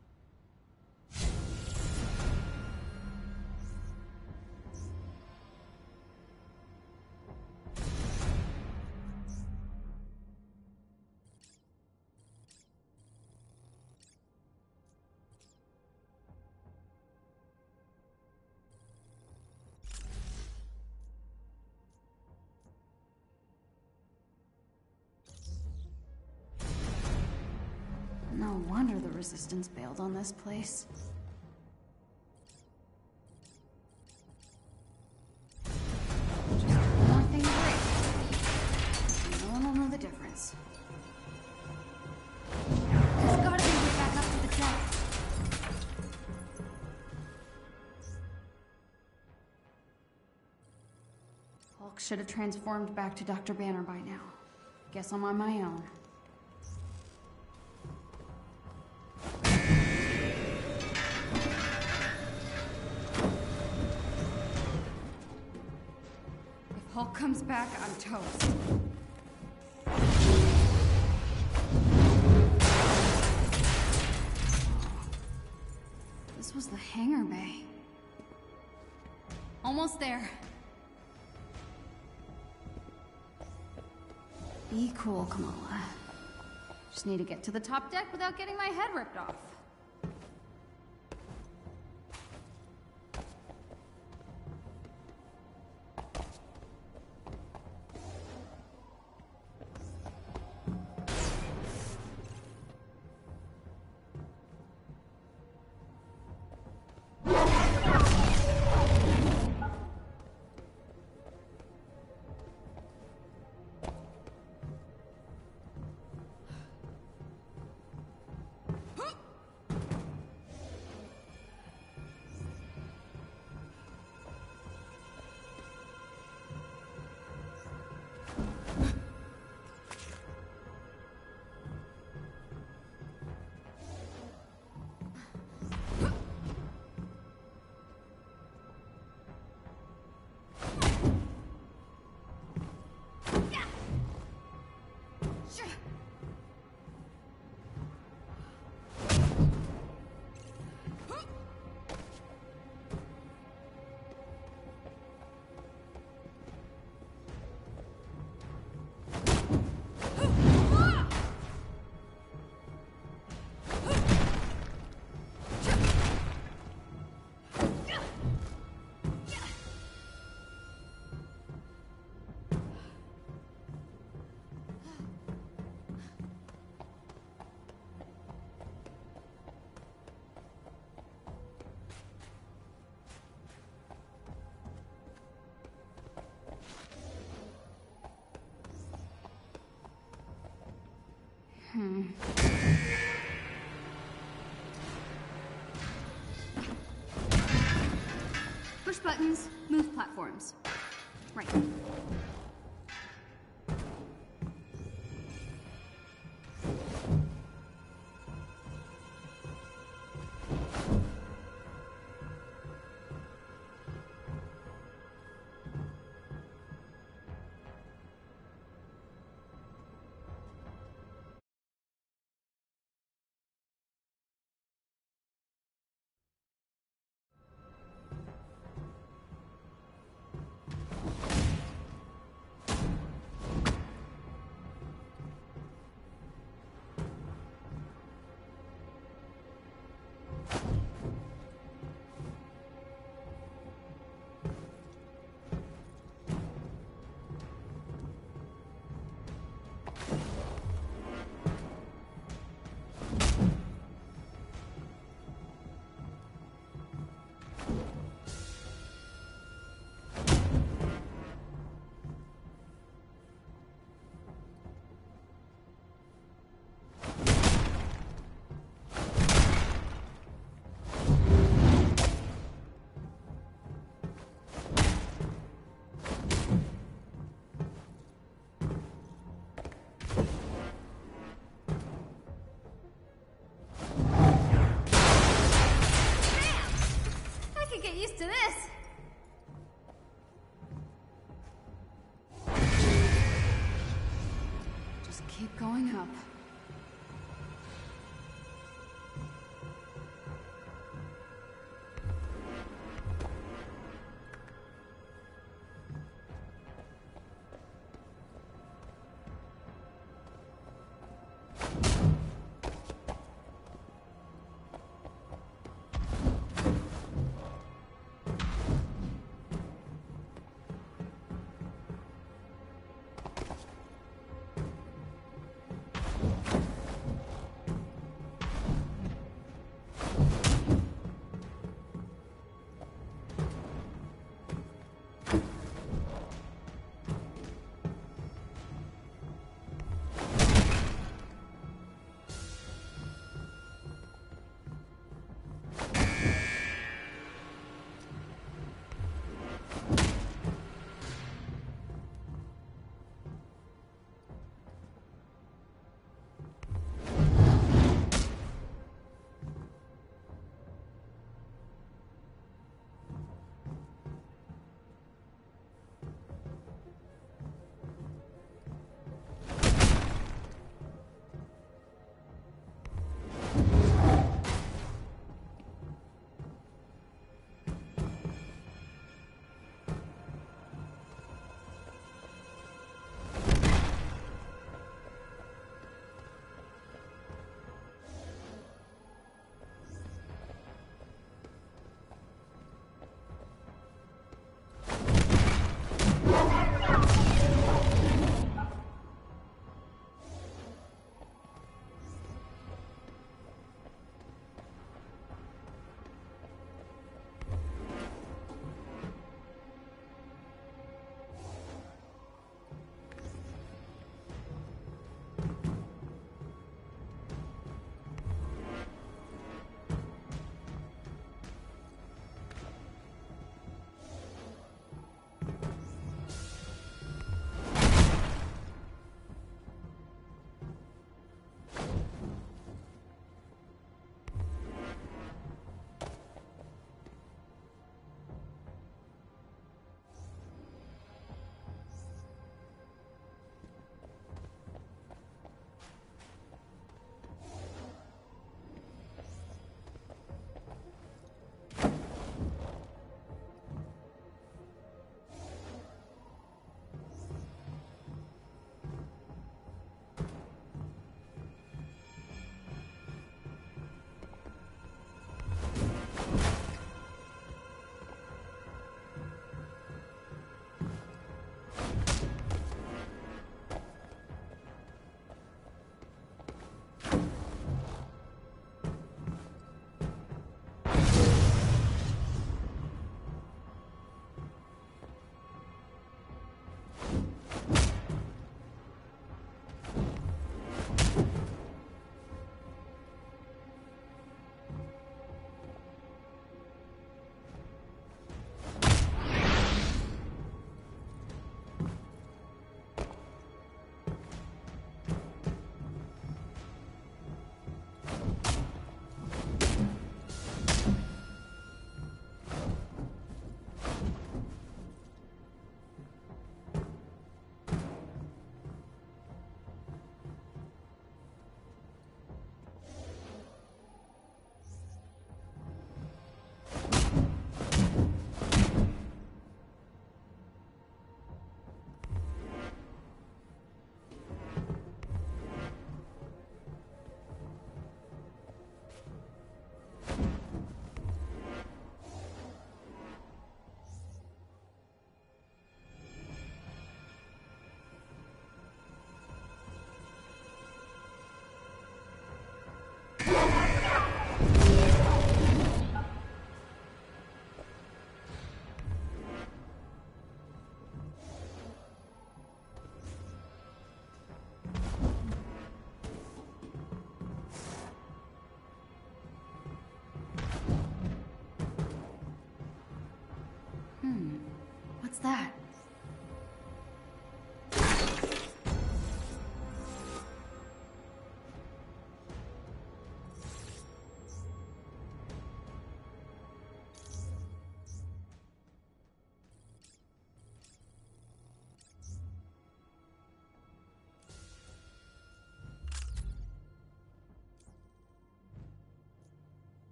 No wonder the Resistance bailed on this place. Just one more thing to break. No one will know the difference. There's gotta be a way back up to the deck. Hulk should have transformed back to Doctor Banner by now. Guess I'm on my own. Hulk comes back, I'm toast. This was the hangar bay. Almost there. Be cool, Kamala. Just need to get to the top deck without getting my head ripped off. Hmm. Push buttons, move platforms. Right. Used to this. Just keep going up.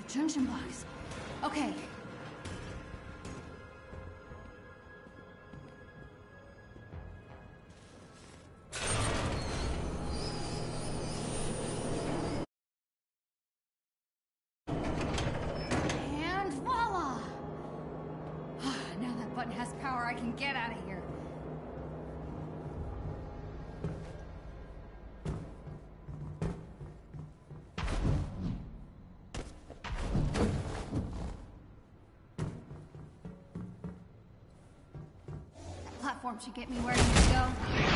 Junction box. Okay. And voila! Now that button has power, I can get out of here. Platform should get me where I need to go.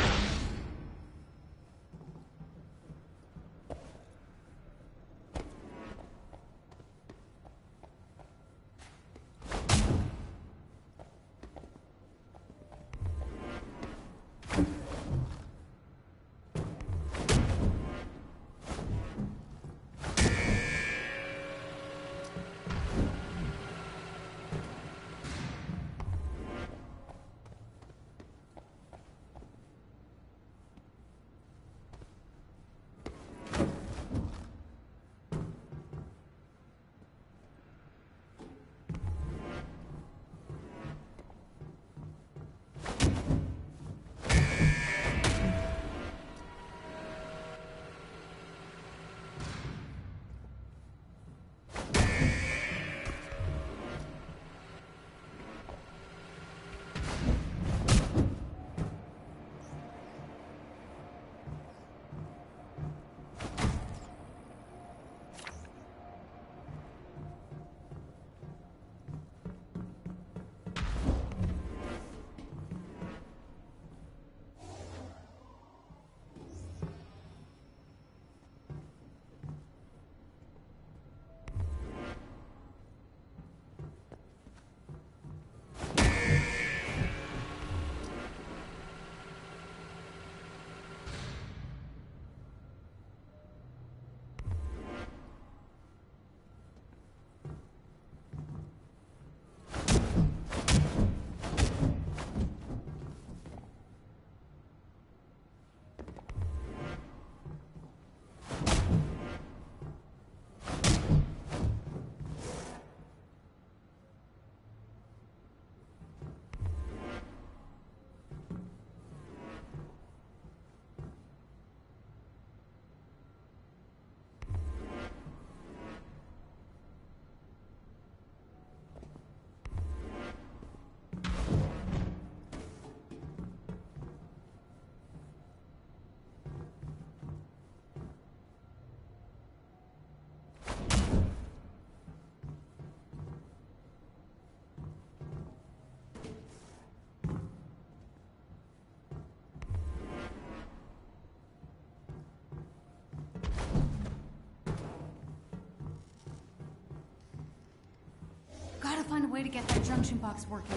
Gotta find a way to get that junction box working.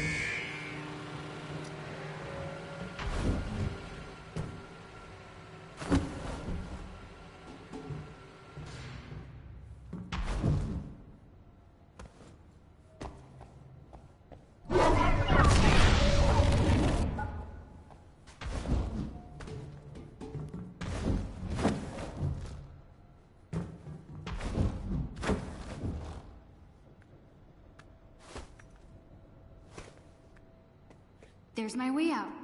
There's my way out.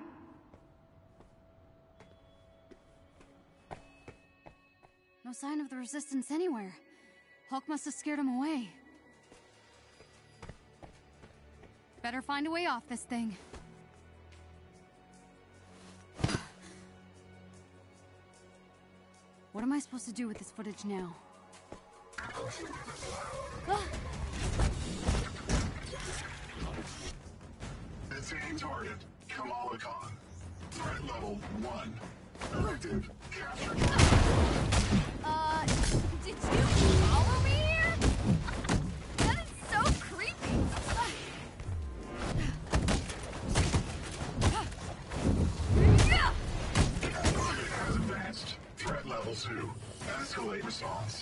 No sign of the resistance anywhere. Hulk must have scared him away. Better find a way off this thing. What am I supposed to do with this footage now? Ah! Designating target, Kamala Khan. Threat level one. Objective captured. Uh, did you follow me here? That is so creepy. Target has advanced. Threat level two. Escalate response.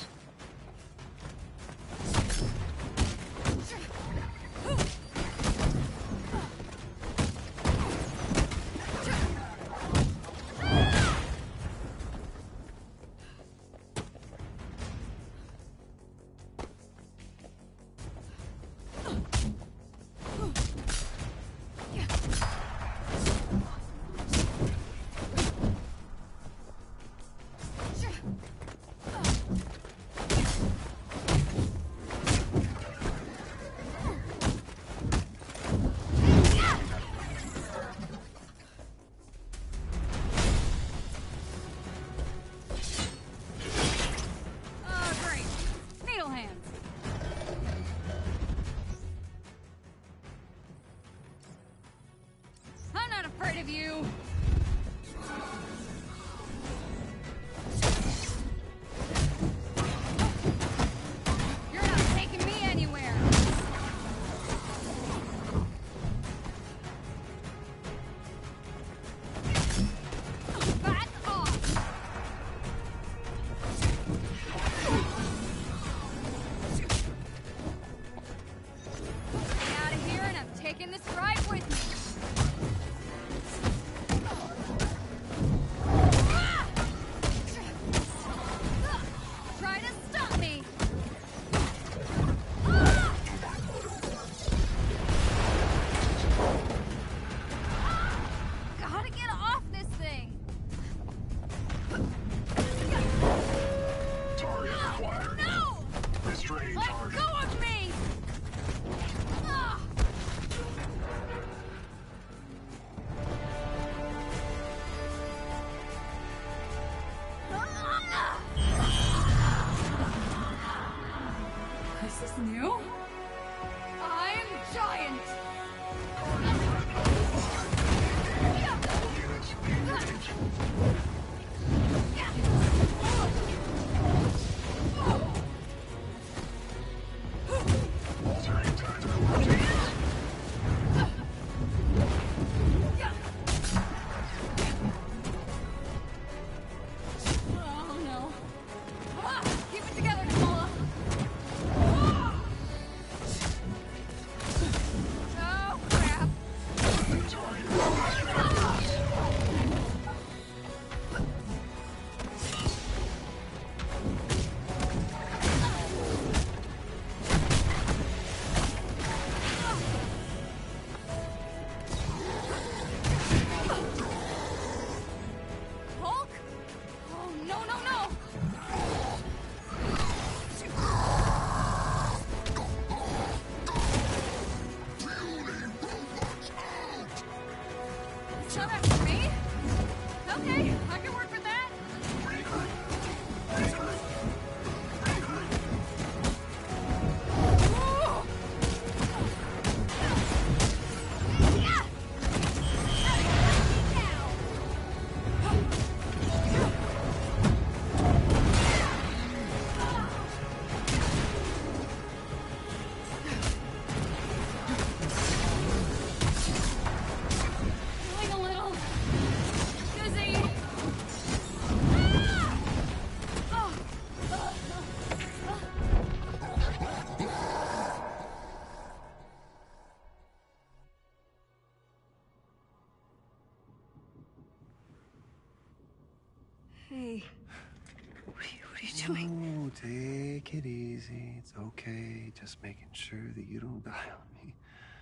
Hey. What are you, what are you doing? Oh, take it easy. It's okay. Just making sure that you don't die on me.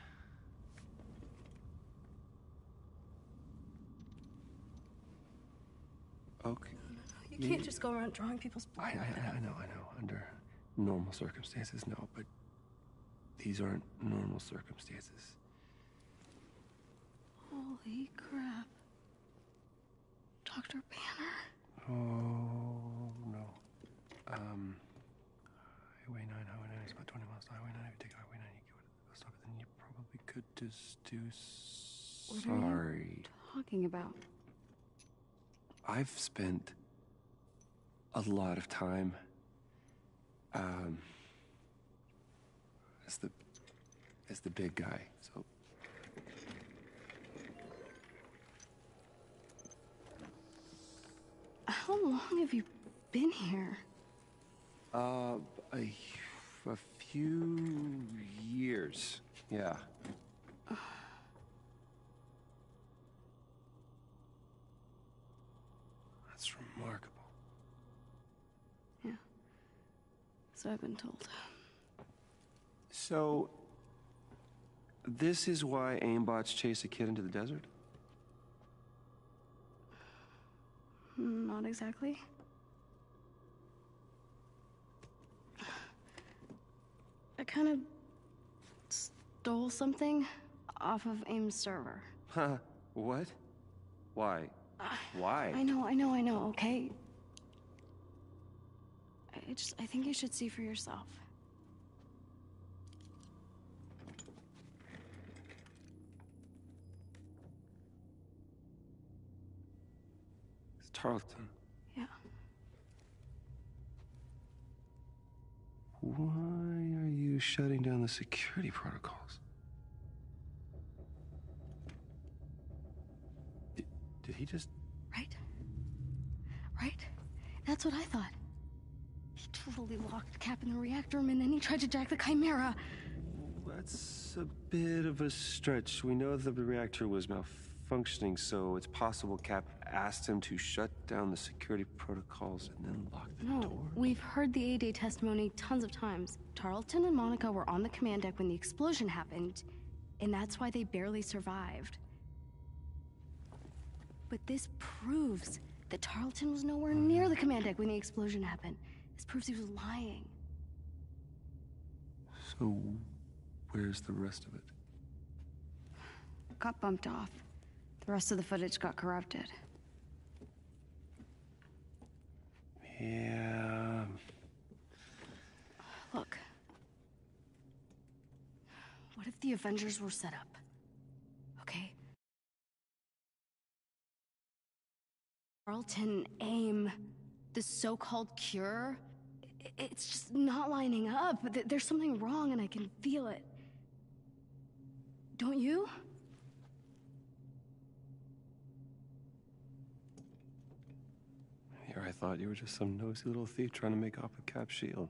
Okay. You can't just go around drawing people's blood. I, I, I know, I know. Under normal circumstances, no, but these aren't normal circumstances. Holy crap. Doctor Banner? Oh, no. Um, Highway nine, Highway nine is about twenty miles to Highway nine. If you take Highway nine, you go to the bus stop, and then you probably could just do... What are Sorry. you talking about? I've spent a lot of time um, as the as the big guy. So how long have you been here? uh, a, a few years, yeah. That's remarkable. Yeah. So I've been told. So, this is why aimbots chase a kid into the desert? Not exactly. I kind of stole something off of AIM's server. Huh? What? Why? Why? I know, I know, I know, okay? I just, I think you should see for yourself. It's Tarleton. Yeah. Why are you shutting down the security protocols? Did, did he just... Right? Right? That's what I thought. He totally locked Cap in the reactor room and then he tried to jack the Chimera. That's a bit of a stretch. We know the reactor was malfunctioning, so it's possible Cap asked him to shut down the security protocols and then lock the No, door. we've heard the A-Day testimony tons of times. Tarleton and Monica were on the command deck when the explosion happened, and that's why they barely survived. But this proves that Tarleton was nowhere near the command deck when the explosion happened. This proves he was lying. So, where's the rest of it? Got bumped off. The rest of the footage got corrupted. Yeah... Look. What if the Avengers were set up? Okay? Tarleton, AIM, the so-called cure, i- it's just not lining up. Th- There's something wrong and I can feel it. Don't you? Here I thought you were just some nosy little thief trying to make off with Cap's shield.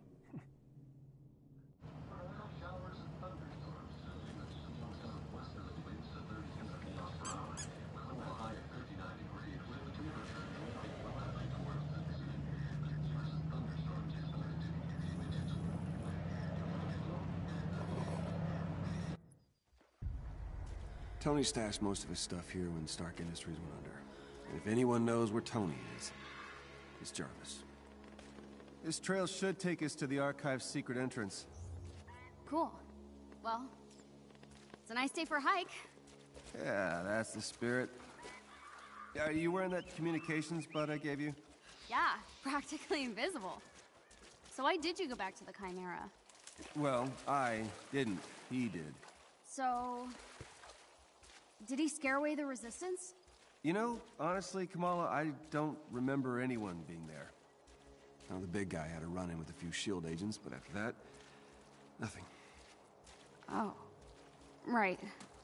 Tony stashed most of his stuff here when Stark Industries went under. And if anyone knows where Tony is, it's Jarvis. This trail should take us to the Archive's secret entrance. Cool. Well, it's a nice day for a hike. Yeah, that's the spirit. Are you wearing that communications bud I gave you? Yeah, practically invisible. So why did you go back to the Chimera? Well, I didn't. He did. So... did he scare away the Resistance? You know, honestly, Kamala, I don't remember anyone being there. Now, the big guy had a run-in with a few SHIELD agents, but after that, nothing. Oh. Right.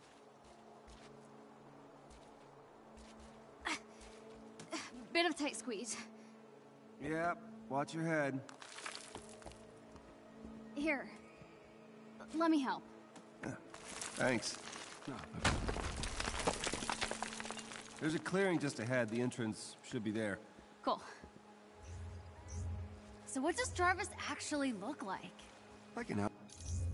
Bit of a tight squeeze. Yep, watch your head. Here. Let me help. Thanks. There's a clearing just ahead. The entrance should be there. Cool. So what does Jarvis actually look like? I can help.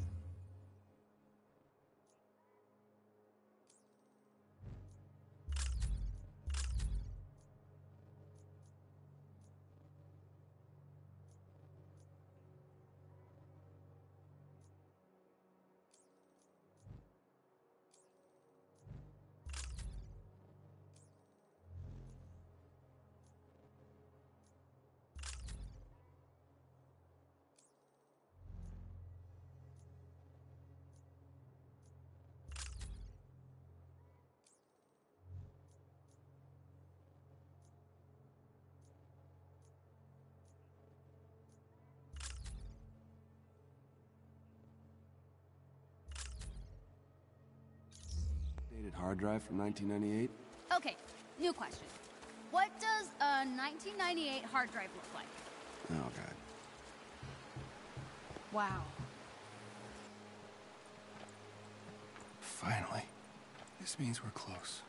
Dated hard drive from nineteen ninety-eight. Okay, new question. What does a nineteen ninety-eight hard drive look like? Oh, God. Wow. Finally. This means we're close.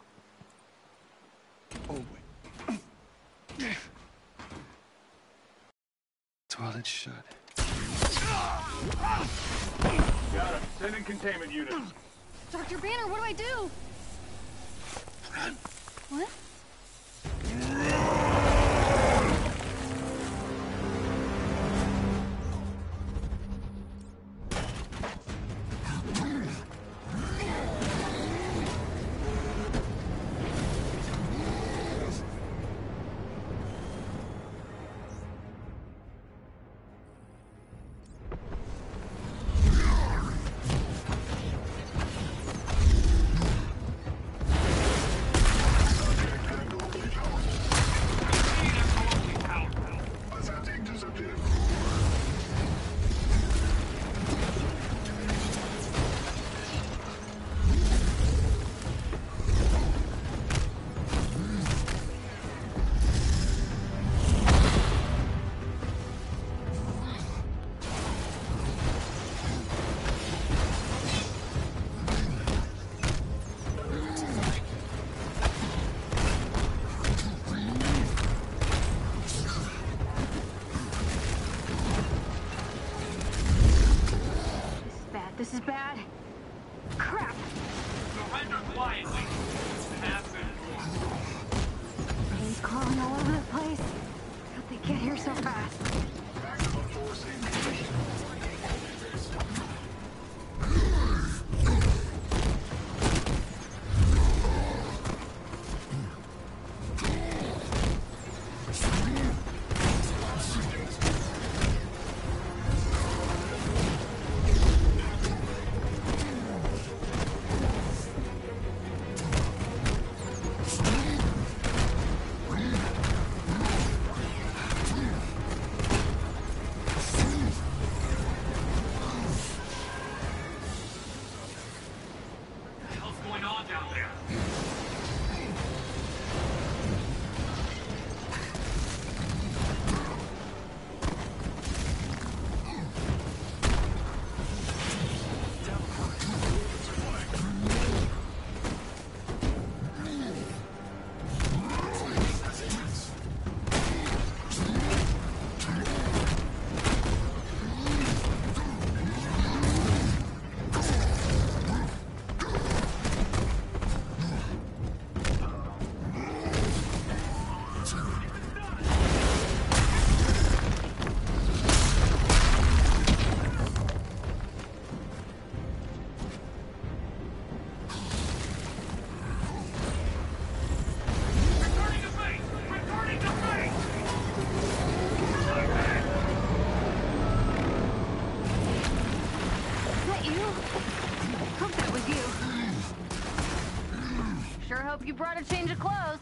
Oh, wait. Toilet shut. Got him. Send in containment units. Doctor Banner, what do I do? Run. What? This is bad. Crap! Surrender quietly. Pain's crawling all over the place. How'd they get here so fast? You brought a change of clothes.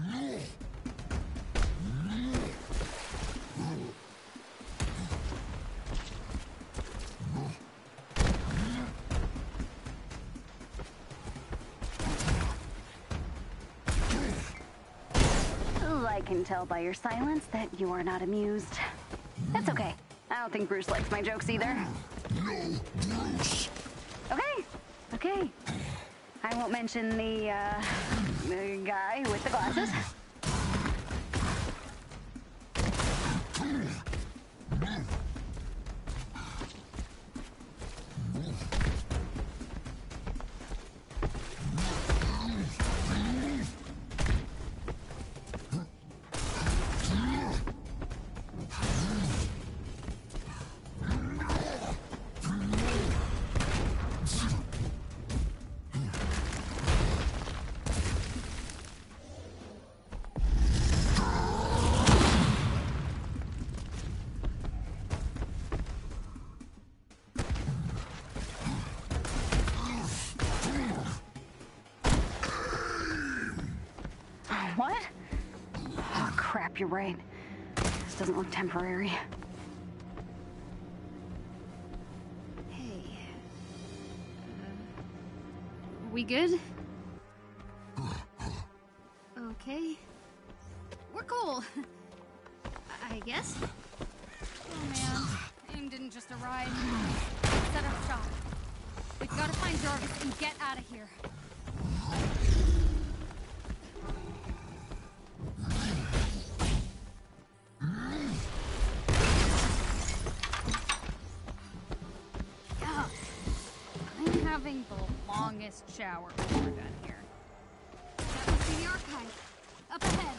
I can tell by your silence that you are not amused. That's okay. I don't think Bruce likes my jokes either. No, Bruce. Okay, okay. I won't mention the, uh, the guy with the glasses. crap, you're right. This doesn't look temporary. Hey. Uh, we good? Okay. We're cool. I guess. Oh man, AIM didn't just arrive. Set up shop. We've got to find Jarvis and get out of here. God, I'm having the longest shower before we're done here. That must be the archive. Up ahead.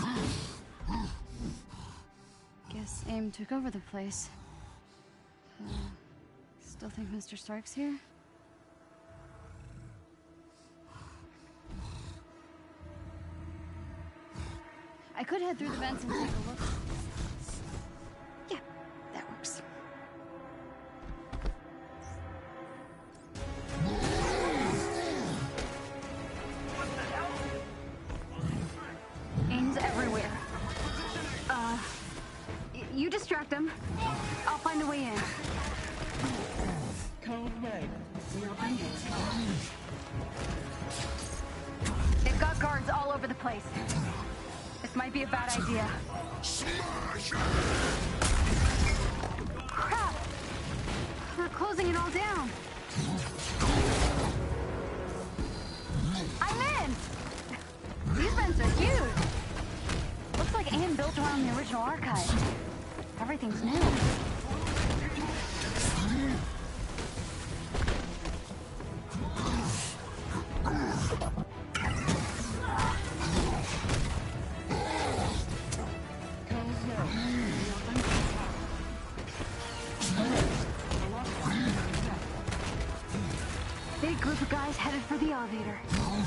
Guess AIM took over the place. Uh, still think Mister Stark's here? I could head through the vents and take a look. Yeah, that works. AIM's everywhere. Uh, y- you distract him. I'll find a way in. Code red. We are bringing. They've got guards all over the place. This might be a bad idea. Crap! They're closing it all down. I'm in! These vents are huge. Looks like AIM built around the original archive. Everything's new. Big group of guys headed for the elevator.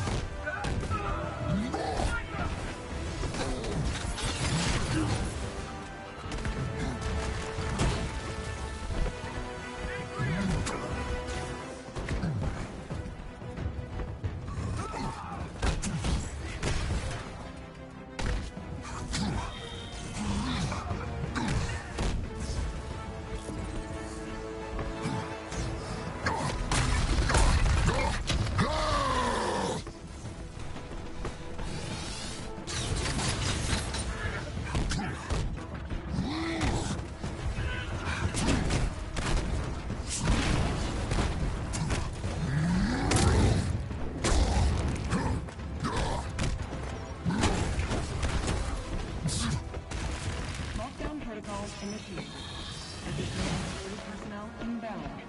Lockdown protocols initiated. Additional security personnel inbound.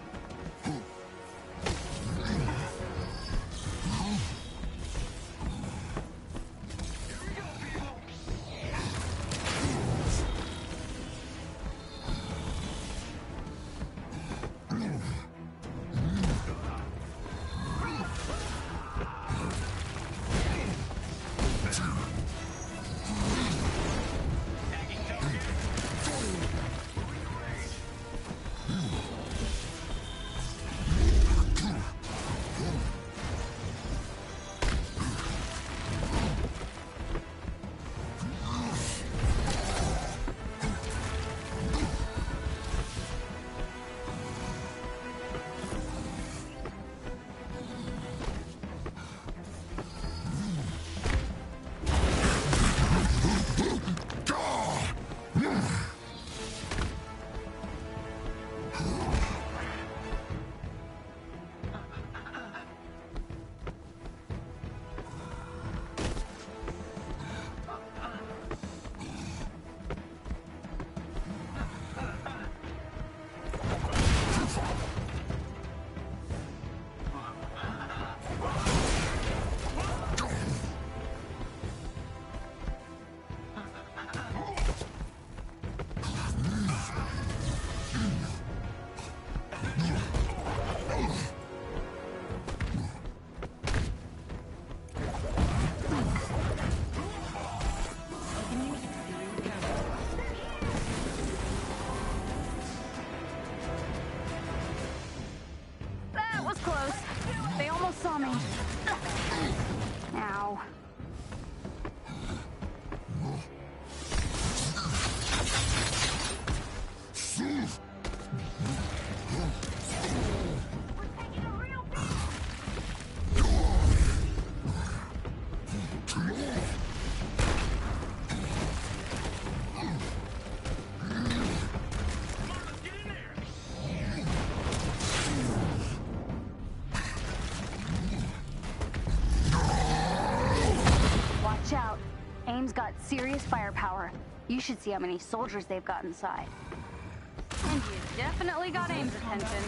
serious firepower. You should see how many soldiers they've got inside. And you definitely got AIM's attention.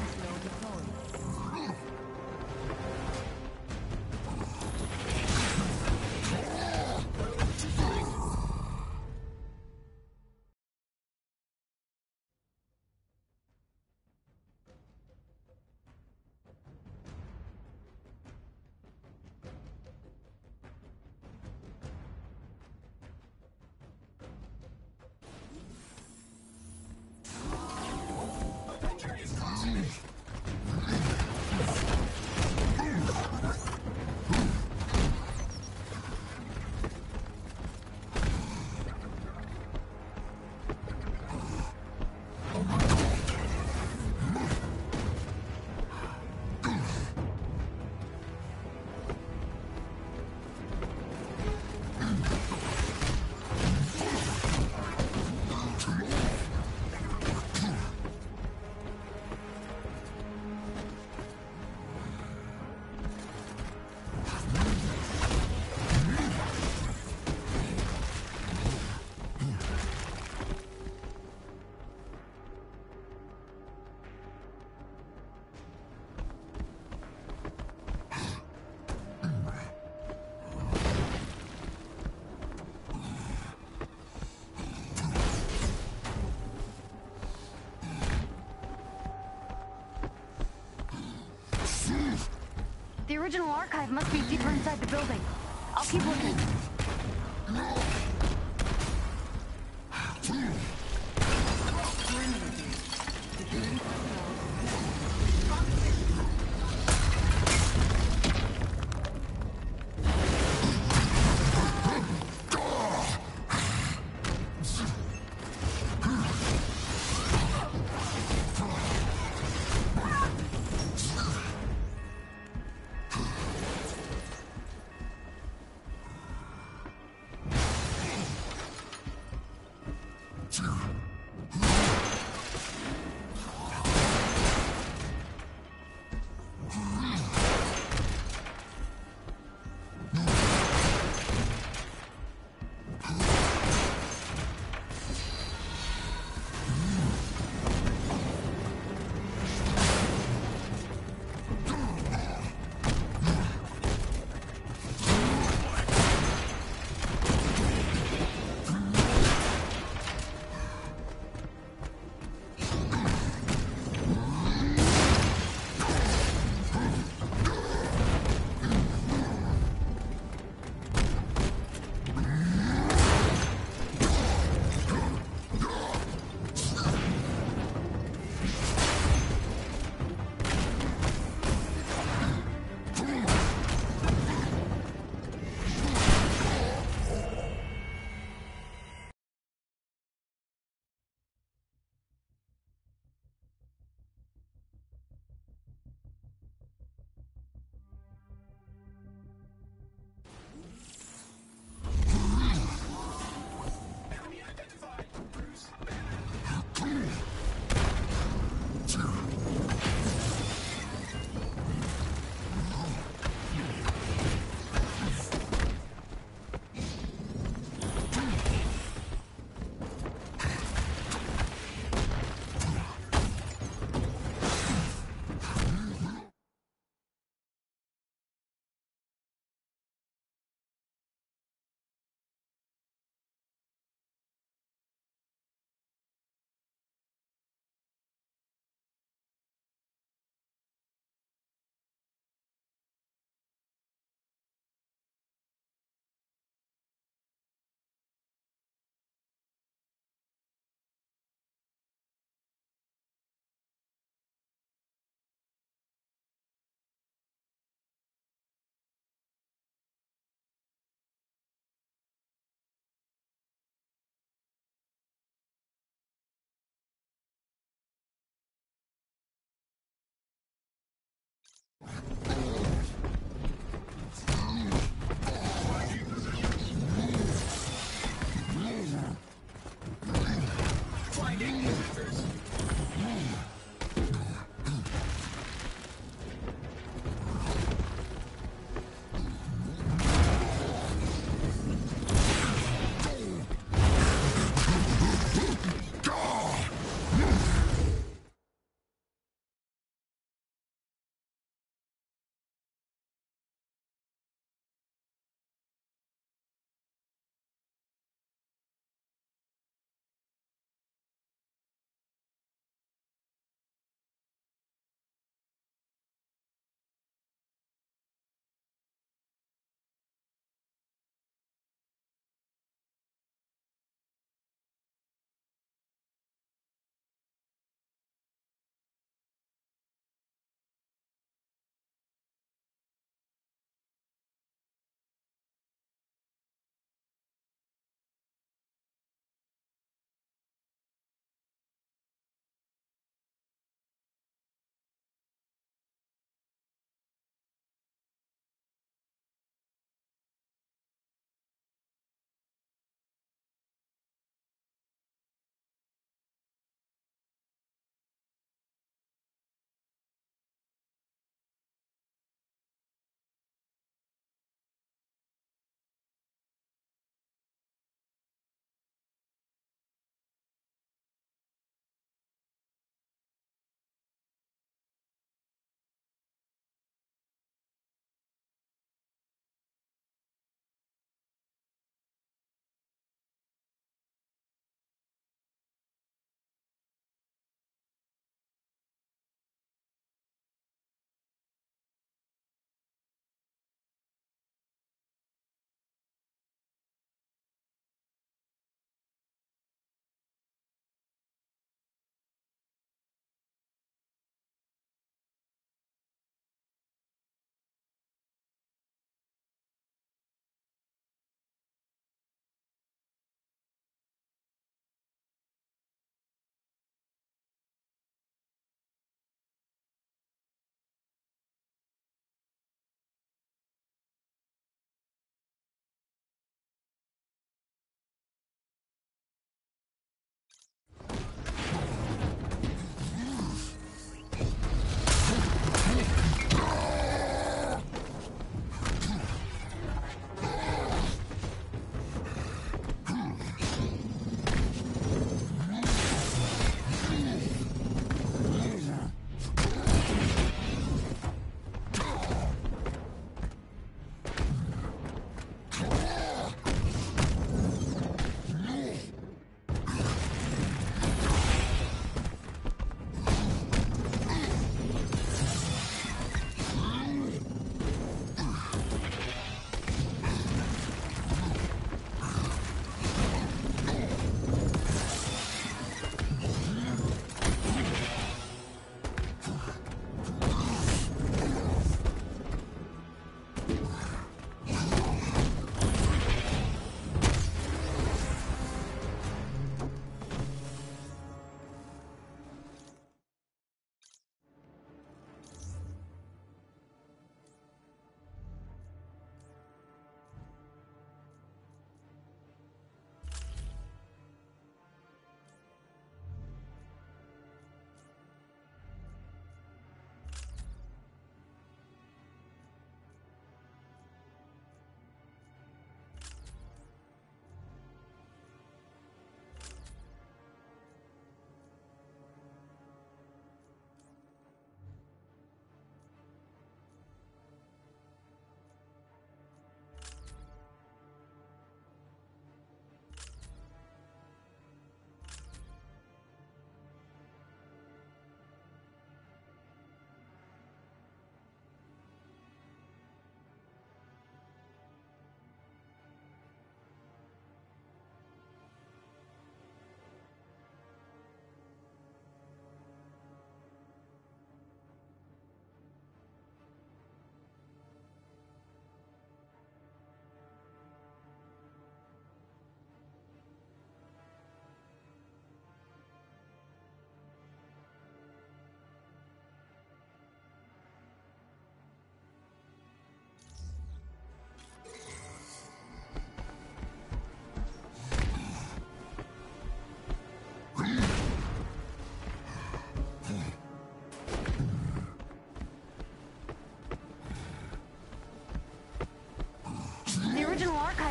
The original archive must be deeper inside the building. I'll keep looking.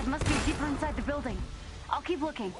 must be deeper inside the building. I'll keep looking.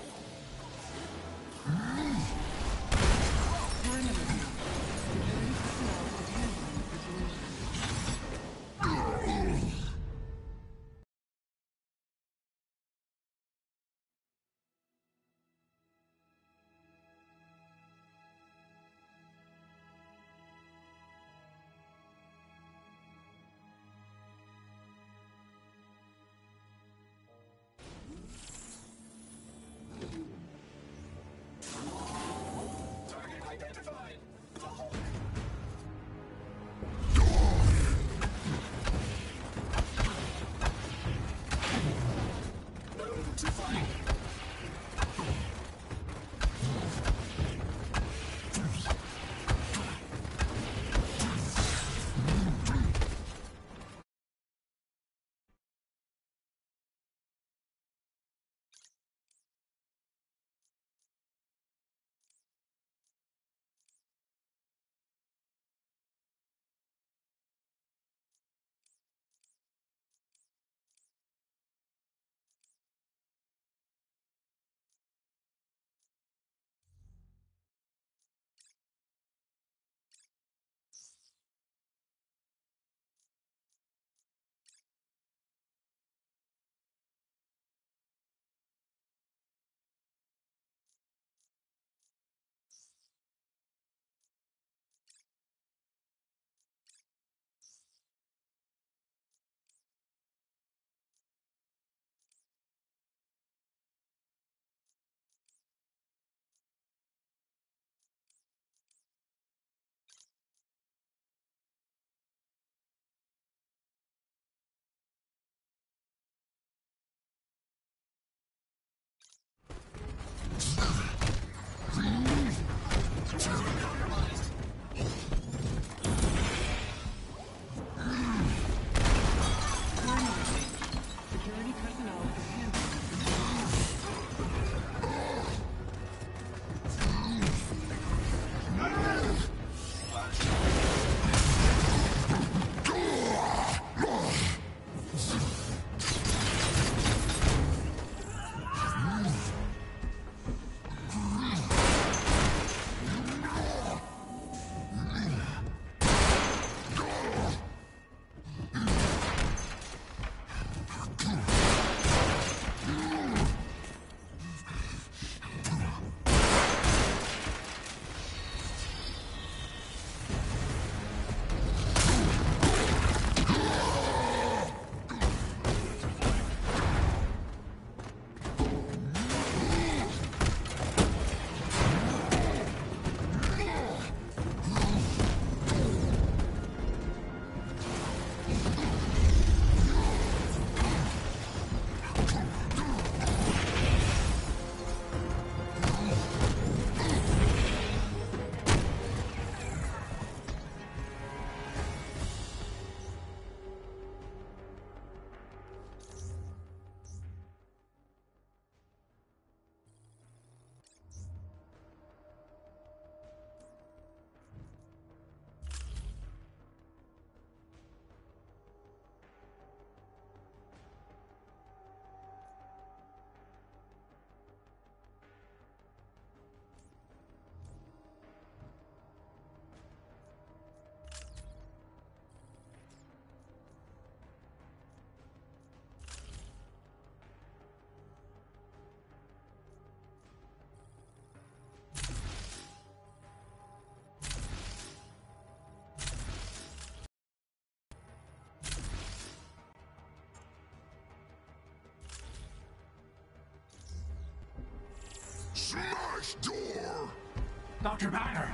Smash door! Doctor Banner!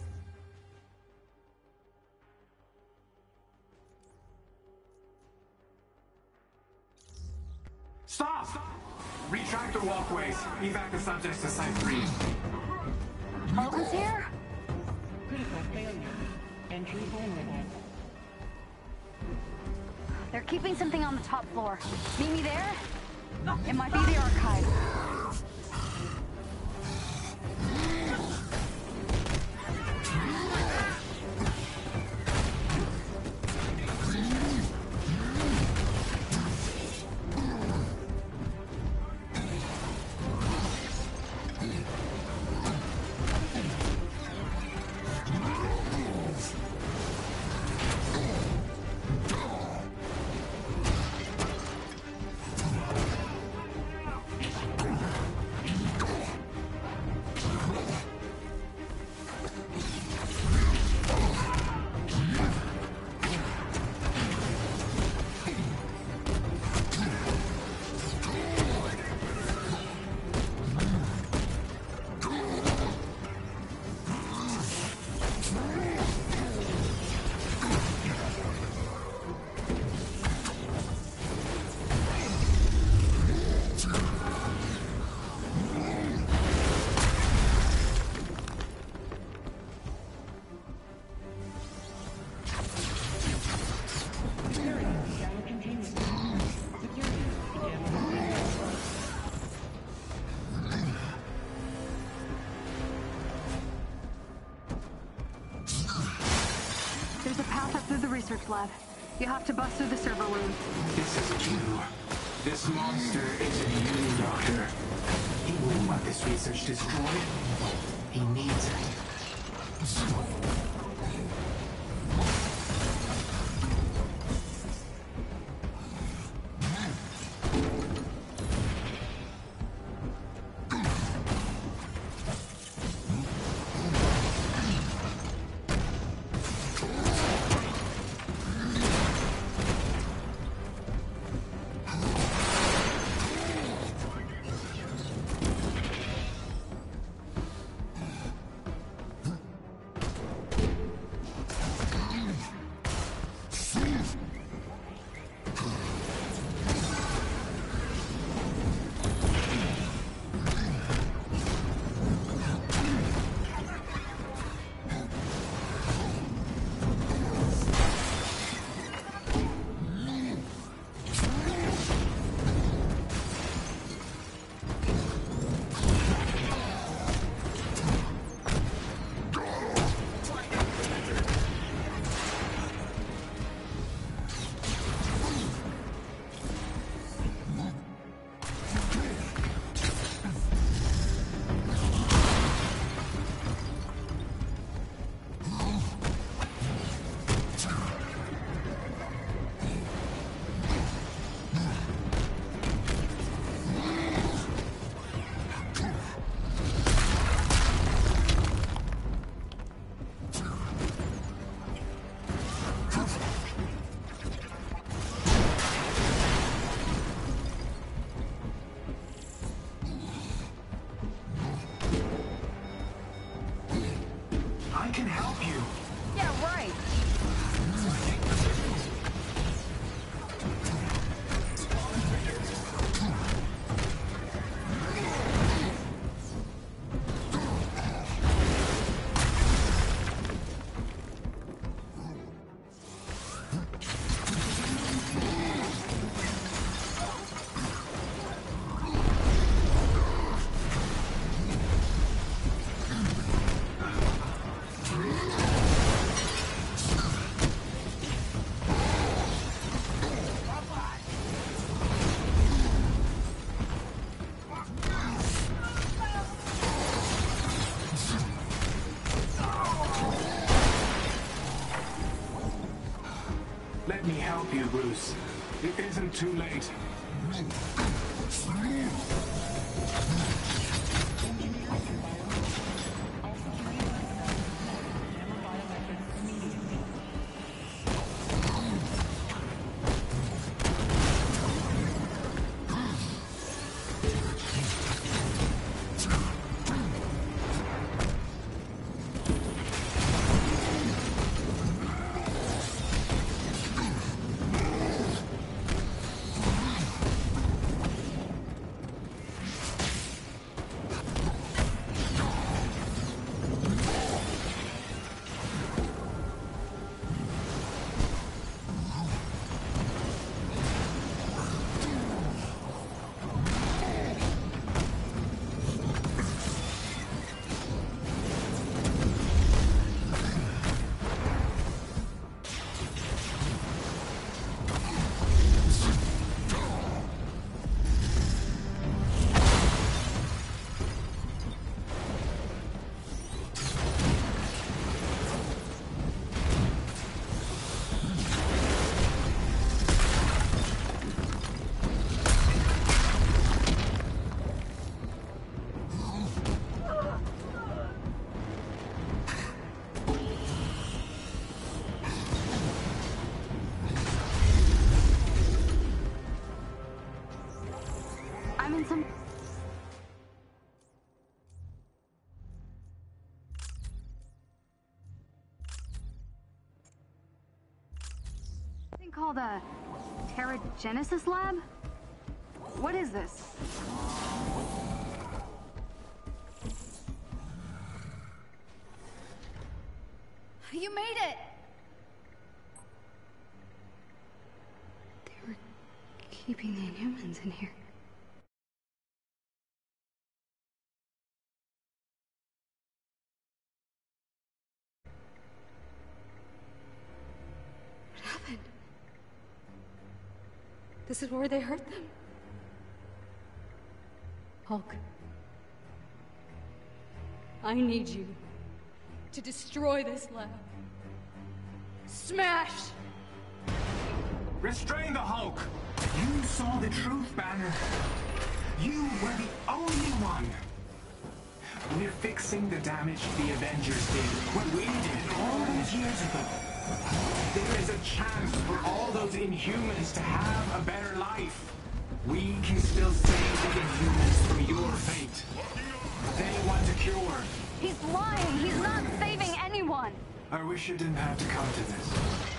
Stop! Retract the walkways. Evac the subjects to Site three. Alton's here? Critical failure. Entry vulnerable. They're keeping something on the top floor. Meet me there? It might be the archive. There's a path up through the research lab. You have to bust through the server room. This isn't you. This monster isn't you, Doctor. He wouldn't want this research destroyed. He needs it. I can help you. Yeah, right. Let me help you, Bruce. It isn't too late. I'm in some... thing called a Terragenesis lab? What is this? You made it! They were keeping the Inhumans in here. This is where they hurt them. Hulk. I need you to destroy this lab. Smash! Restrain the Hulk! You saw the truth, Banner. You were the only one. We're fixing the damage the Avengers did, what we did all those years ago. There is a chance for all those Inhumans to have a better life. We can still save the Inhumans from your fate. They want a cure. He's lying. He's not saving anyone. I wish it didn't have to come to this.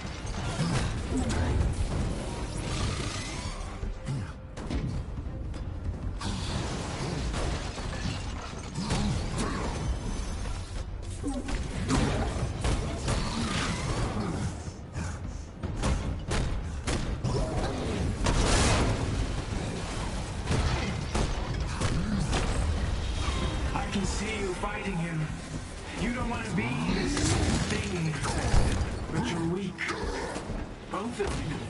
I can see you fighting him. You don't want to be this thing, but you're weak. Both of you.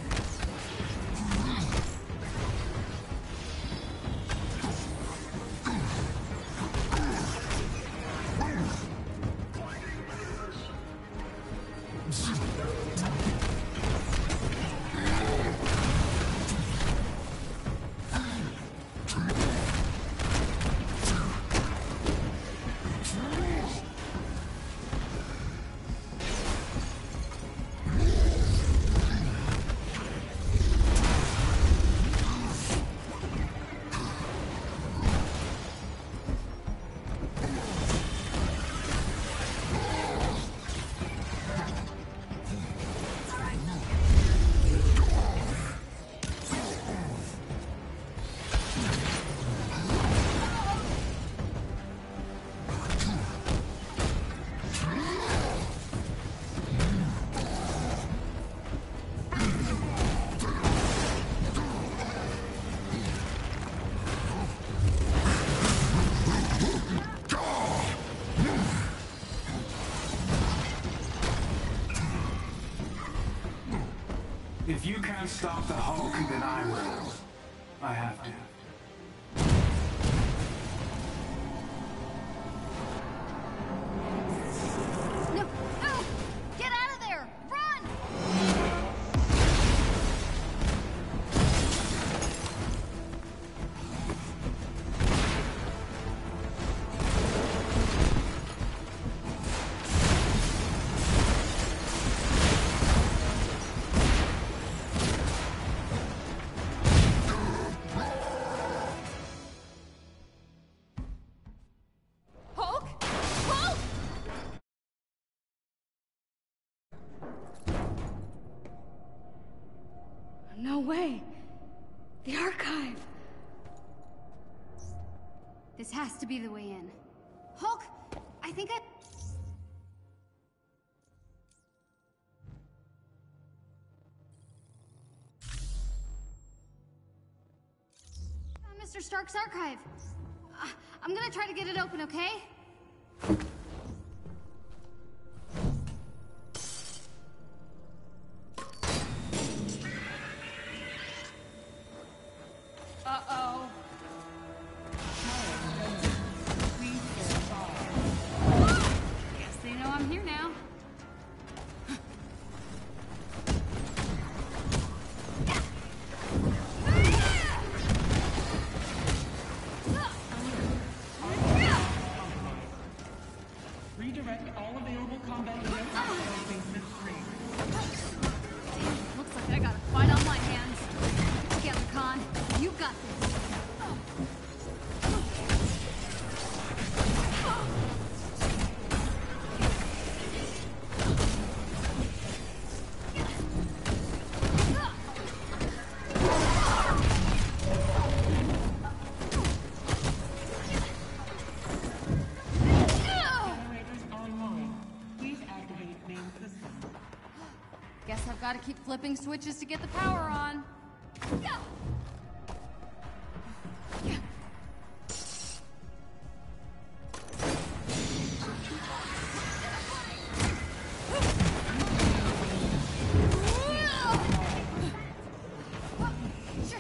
If you can't stop the Hulk, then I will. I have to. No, no! Get out of there! Run! Hulk? Hulk! No way. The archive. This has to be the way in. Hulk, I think I... found Mister Stark's archive. Uh, I'm gonna try to get it open, okay? Uh-oh. Guess they know I'm here now. Redirect all available combat units to basement three. Looks like I got a fight on my hands. Together, Khan. You got this. Generators online. Please activate main system. Guess I've got to keep flipping switches to get the power on. Sure.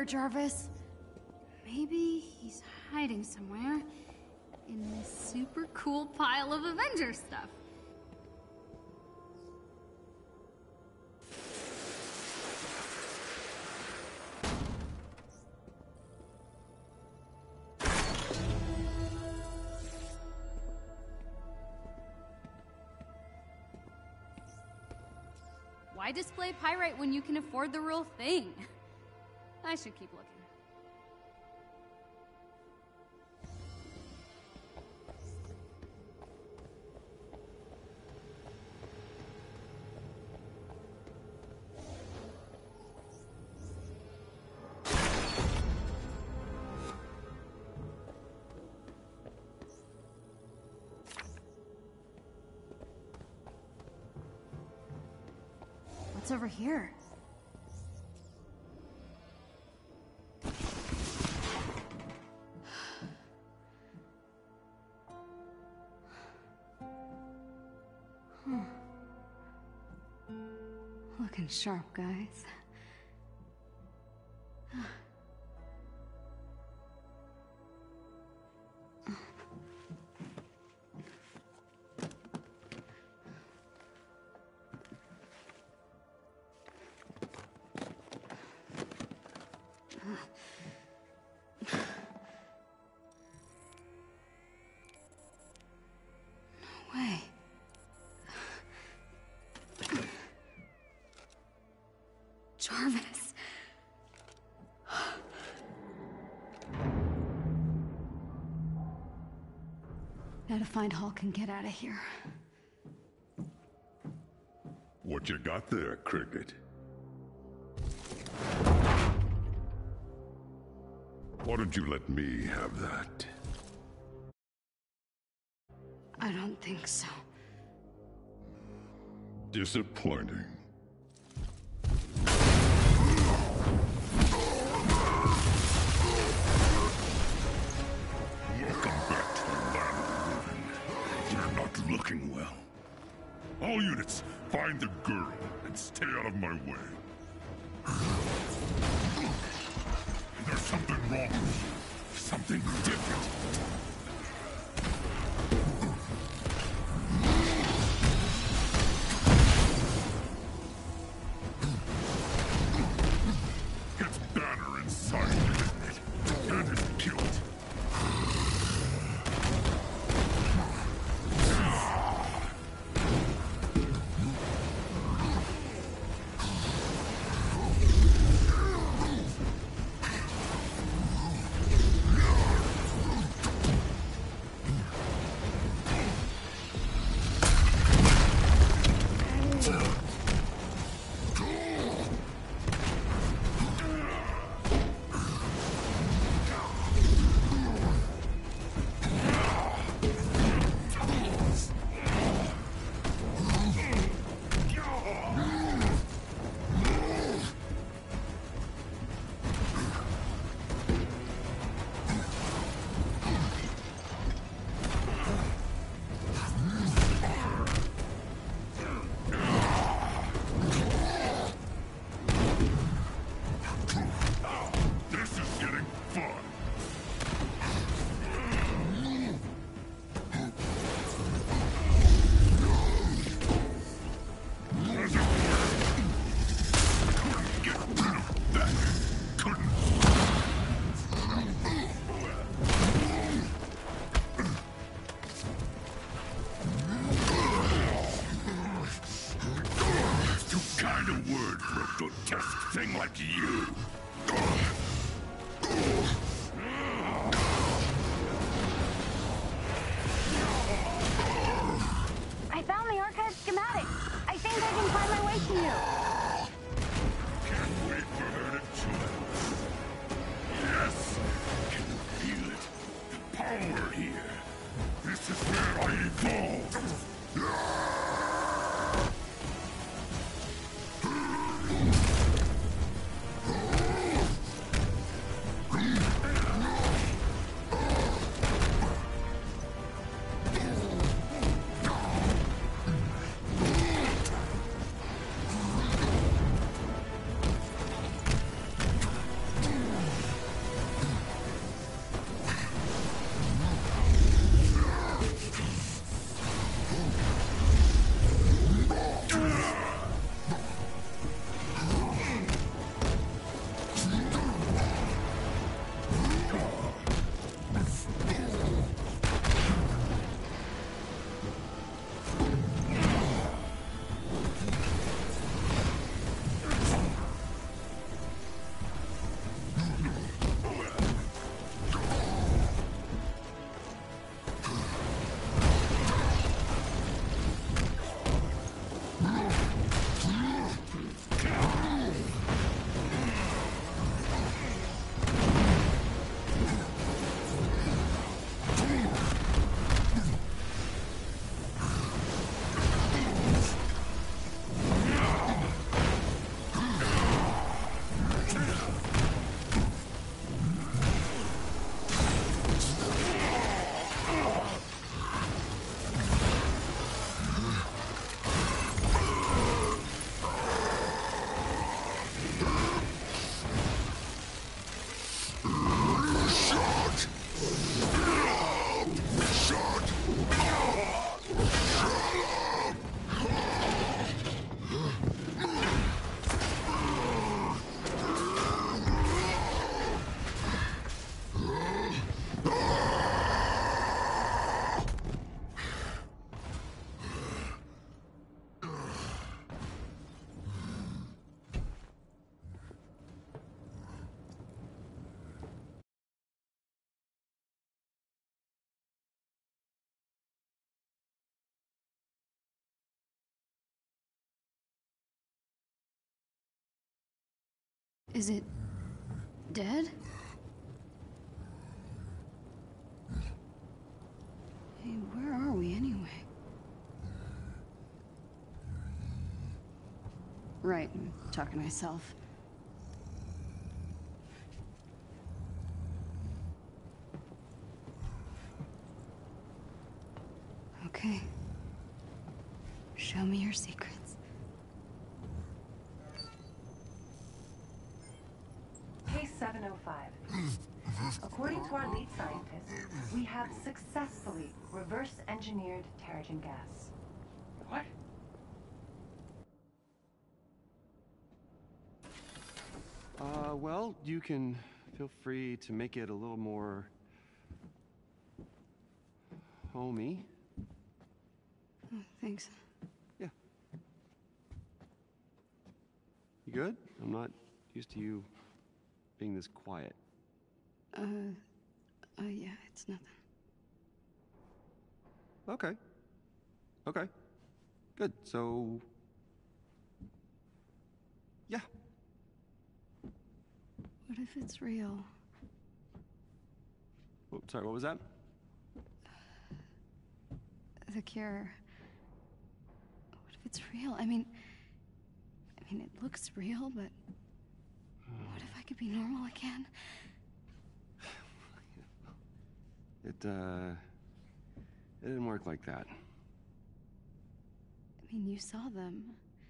here, Jarvis. Maybe he's hiding somewhere in this super cool pile of Avengers stuff. Why display pyrite when you can afford the real thing? I should keep looking. What's over here? Huh. Looking sharp, guys. Jarvis. Gotta find Hulk and get out of here. What you got there, Cricket? Why don't you let me have that? I don't think so. Disappointing. Looking well. All units, find the girl and stay out of my way. There's something wrong. Something different. It's Banner inside, isn't it? And it's killed. Thing like you. I found the archive schematic. I think I can find my way to you. Can't wait for her to join us. Yes, can you feel it? The power here. This is where I evolved. Is it dead? Hey, where are we anyway? Right, I'm talking to myself. Okay. Show me your secrets. Case seven oh five. According to our lead scientist, we have successfully reverse engineered Terrigen gas. What? Uh, well, you can feel free to make it a little more homey. Oh, thanks. Yeah. You good? I'm not used to you being this quiet. Uh, uh, yeah, it's nothing. Okay. Okay. Good. So, yeah. What if it's real? Oh, sorry, what was that? The cure. What if it's real? I mean, I mean, it looks real, but what if I could be normal again? It, uh, it didn't work like that. I mean, you saw them.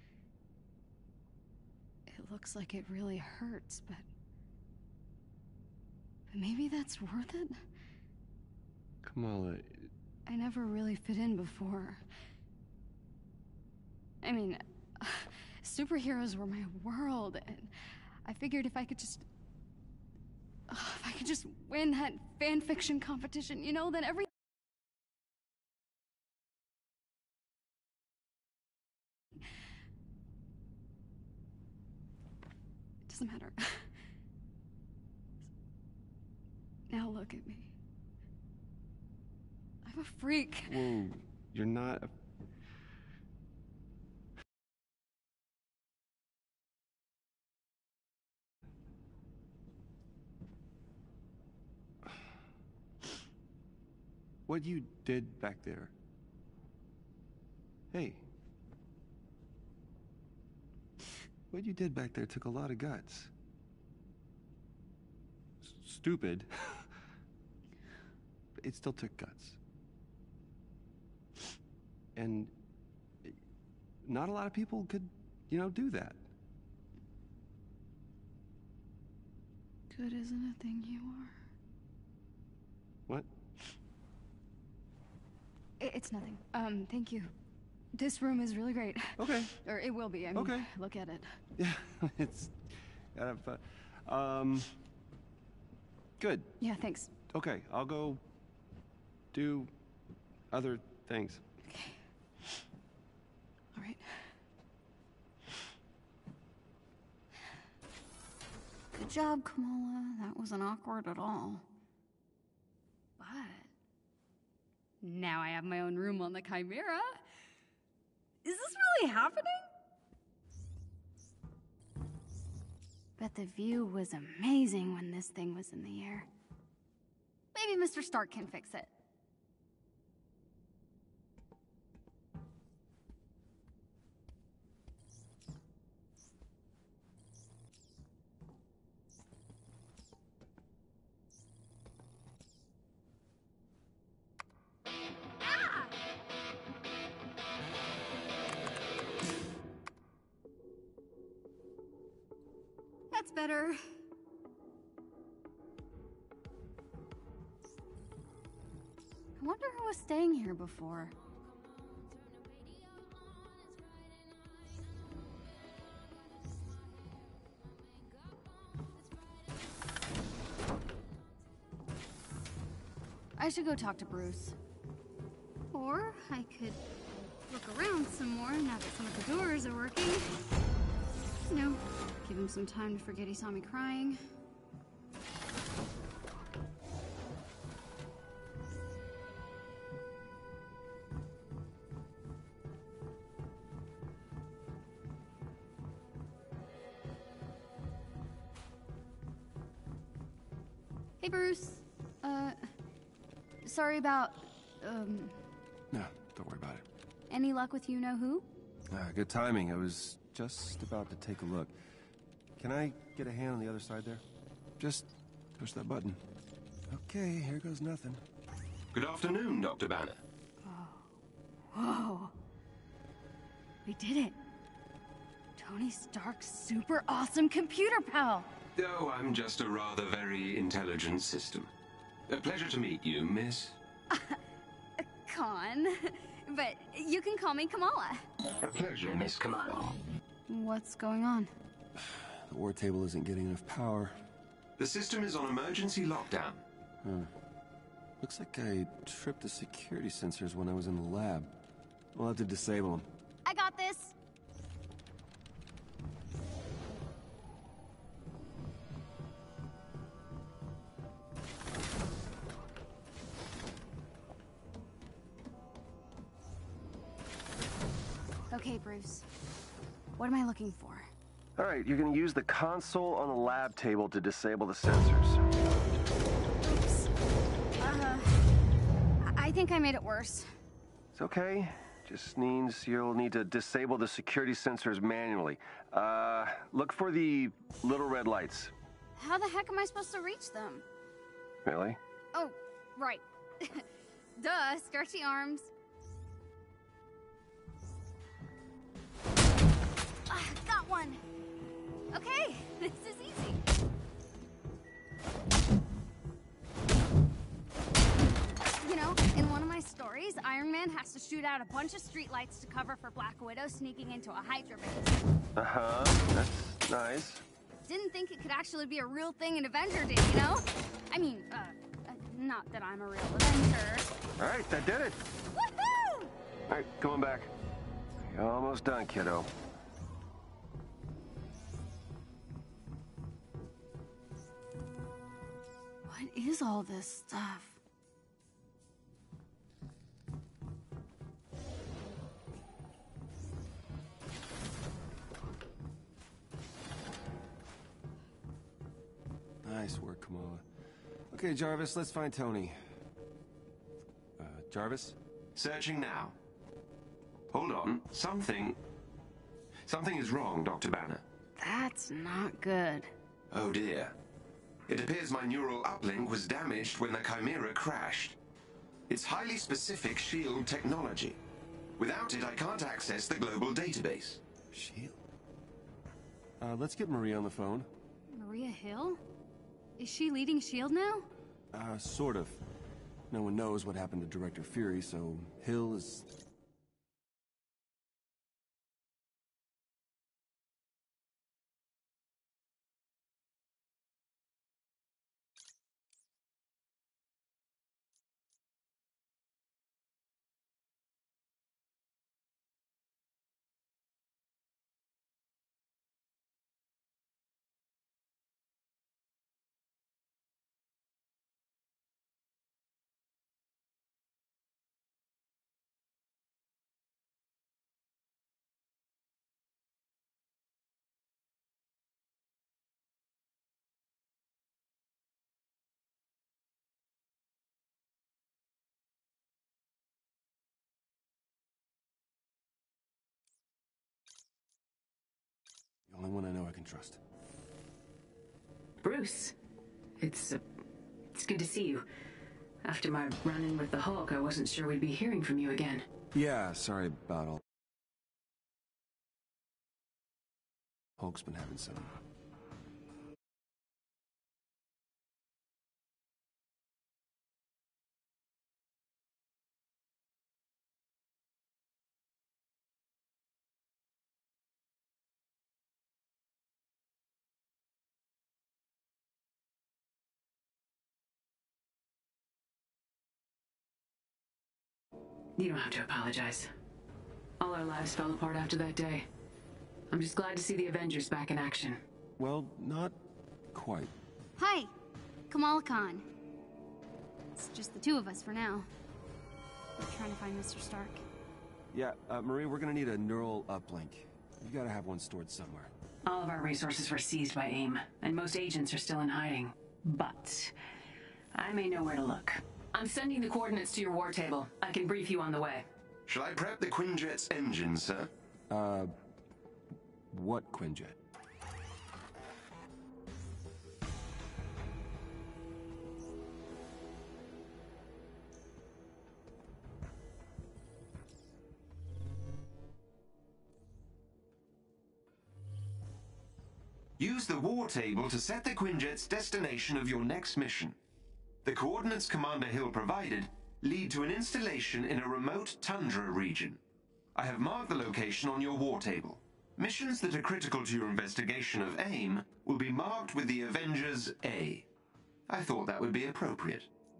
It looks like it really hurts, but... But maybe that's worth it? Kamala, I never really fit in before. I mean, superheroes were my world, and I figured if I could just... Uh, if I could just win that fan fiction competition, you know, then every... It doesn't matter. Now look at me. I'm a freak. whoa, you're not a... What you did back there. Hey. What you did back there took a lot of guts. S- stupid. But it still took guts. And not a lot of people could, you know, do that. Good isn't a thing you are. What? I- It's nothing. Um, thank you. This room is really great. Okay. Or it will be. I mean, Okay. look at it. Yeah, it's kind of fun. Um, good. Yeah, thanks. Okay, I'll go do other things. All right. Good job, Kamala. That wasn't awkward at all. But now I have my own room on the Chimera. Is this really happening? Bet the view was amazing when this thing was in the air. Maybe Mister Stark can fix it. That's better. I wonder who was staying here before. I should go talk to Bruce. Or I could look around some more now that some of the doors are working. You know, give him some time to forget he saw me crying. Hey, Bruce. Uh, sorry about, um, No, don't worry about it. any luck with you-know-who? Ah, good timing. I was just about to take a look. Can I get a hand on the other side there? Just push that button. Okay, here goes nothing. Good afternoon, Doctor Banner. Whoa. We did it. Tony Stark's super awesome computer pal. Oh, I'm just a rather very intelligent system. A pleasure to meet you, miss. Con. But you can call me Kamala. A pleasure, Miss Kamala. What's going on? The war table isn't getting enough power. The system is on emergency lockdown. Huh. Looks like I tripped the security sensors when I was in the lab. We'll have to disable them. I got this. Okay, Bruce. What am I looking for? All right, you're gonna use the console on the lab table to disable the sensors. Oops. Uh, I think I made it worse. It's okay. Just means you'll need to disable the security sensors manually. Uh, look for the little red lights. How the heck am I supposed to reach them? Really? Oh, right. Duh, stretchy arms. Ah, got one. Okay, this is easy. You know, in one of my stories, Iron Man has to shoot out a bunch of streetlights to cover for Black Widow sneaking into a Hydra base. Uh-huh, that's nice. Didn't think it could actually be a real thing an Avenger did, you know? I mean, uh, uh not that I'm a real Avenger. All right, that did it. Woohoo! All right, come on back. You're almost done, kiddo. What is all this stuff? Nice work, Kamala. Okay, Jarvis, let's find Tony. Uh, Jarvis? Searching now. Hold on. Something... Something is wrong, Doctor Banner. That's not good. Oh dear. It appears my neural uplink was damaged when the Chimera crashed. It's highly specific SHIELD technology. Without it, I can't access the global database. SHIELD? Uh, let's get Maria on the phone. Maria Hill? Is she leading SHIELD now? Uh, sort of. No one knows what happened to Director Fury, so Hill is the only one I know I can trust. Bruce, it's, uh, it's good to see you. After my run-in with the Hulk, I wasn't sure we'd be hearing from you again. Yeah, sorry about all. Hulk's been having some You don't have to apologize. All our lives fell apart after that day. I'm just glad to see the Avengers back in action. Well, not quite. Hi, Kamala Khan. It's just the two of us for now. We're trying to find Mister Stark. Yeah, uh, Marie, we're gonna need a neural uplink. You gotta have one stored somewhere. All of our resources were seized by AIM, and most agents are still in hiding. But I may know where to look. I'm sending the coordinates to your war table. I can brief you on the way. Shall I prep the Quinjet's engine, sir? Uh, what Quinjet? Use the war table to set the Quinjet's destination of your next mission. The coordinates Commander Hill provided lead to an installation in a remote tundra region. I have marked the location on your war table. Missions that are critical to your investigation of AIM will be marked with the Avengers A. I thought that would be appropriate.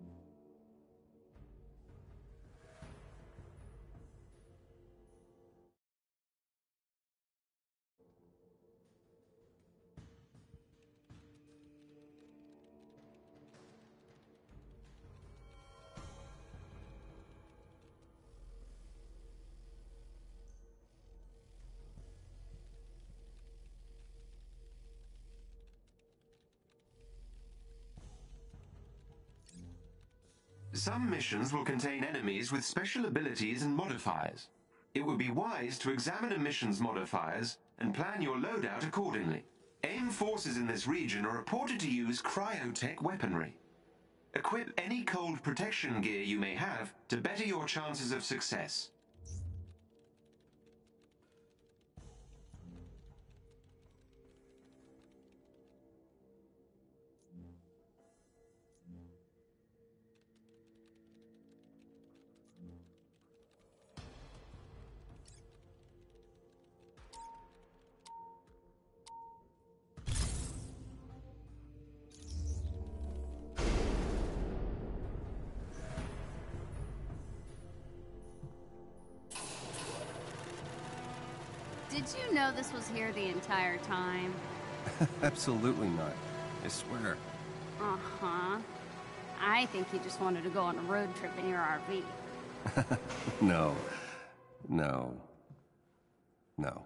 Some missions will contain enemies with special abilities and modifiers. It would be wise to examine a mission's modifiers and plan your loadout accordingly. AIM forces in this region are reported to use cryotech weaponry. Equip any cold protection gear you may have to better your chances of success. Did you know this was here the entire time? Absolutely not. I swear. Uh-huh. I think you just wanted to go on a road trip in your R V. No. No. No.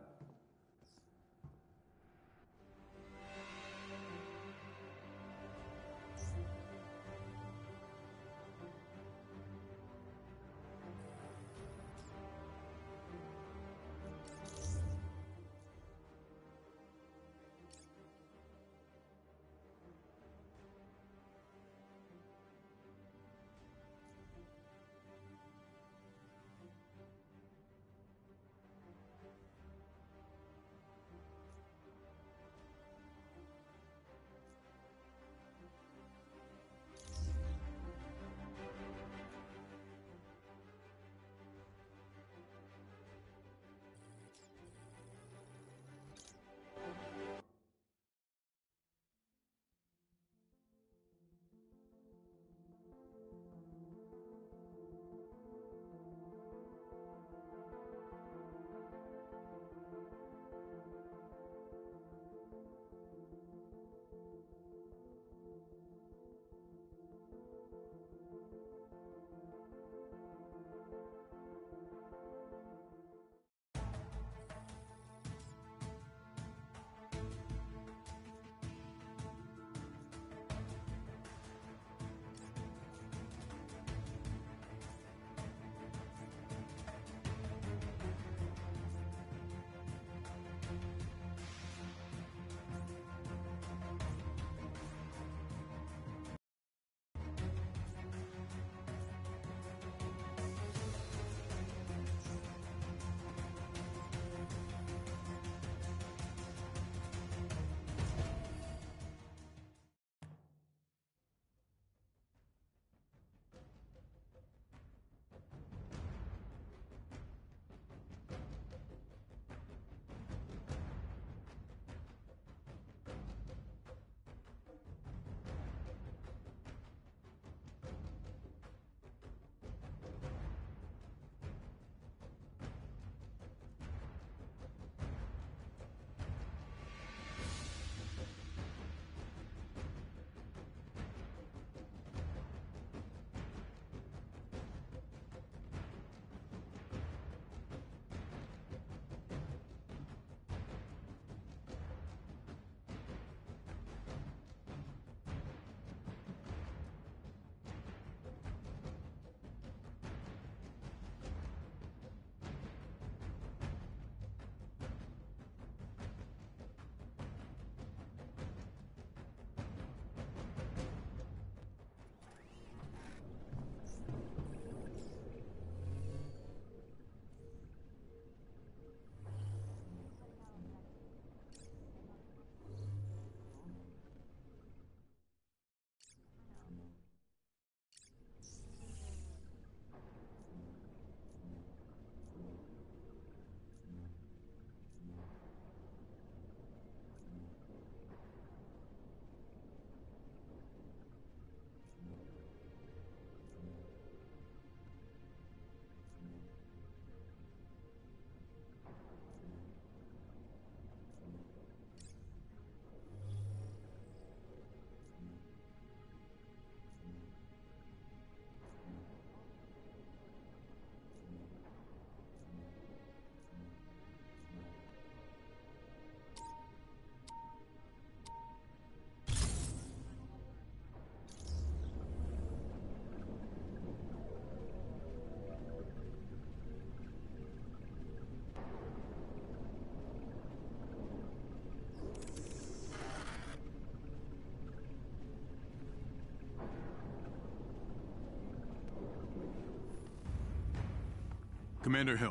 Commander Hill,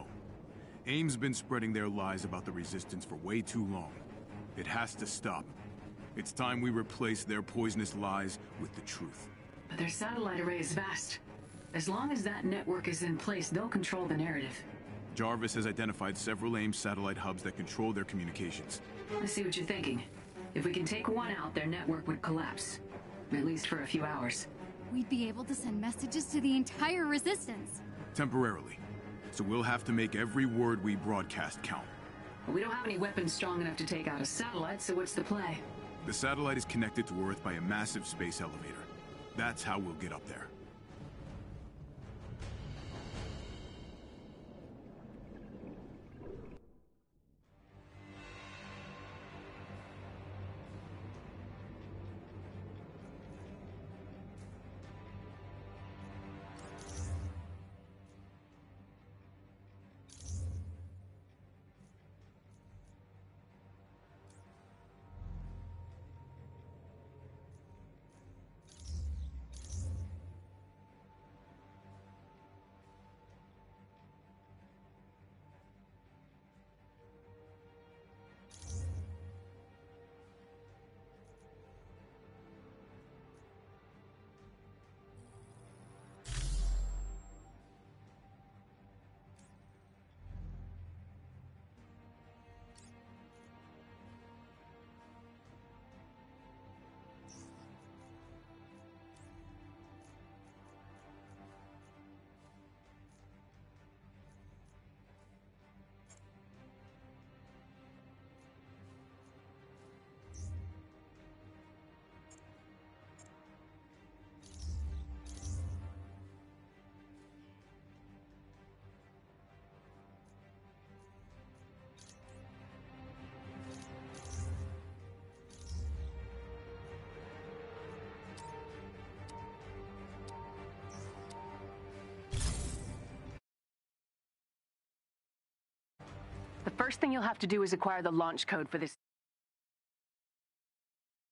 AIM's been spreading their lies about the Resistance for way too long. It has to stop. It's time we replace their poisonous lies with the truth. But their satellite array is vast. As long as that network is in place, they'll control the narrative. Jarvis has identified several AIM satellite hubs that control their communications. I see what you're thinking. If we can take one out, their network would collapse. At least for a few hours. We'd be able to send messages to the entire Resistance. Temporarily. So we'll have to make every word we broadcast count. But we don't have any weapons strong enough to take out a satellite, so what's the play? The satellite is connected to Earth by a massive space elevator. That's how we'll get up there. The first thing you'll have to do is acquire the launch code for this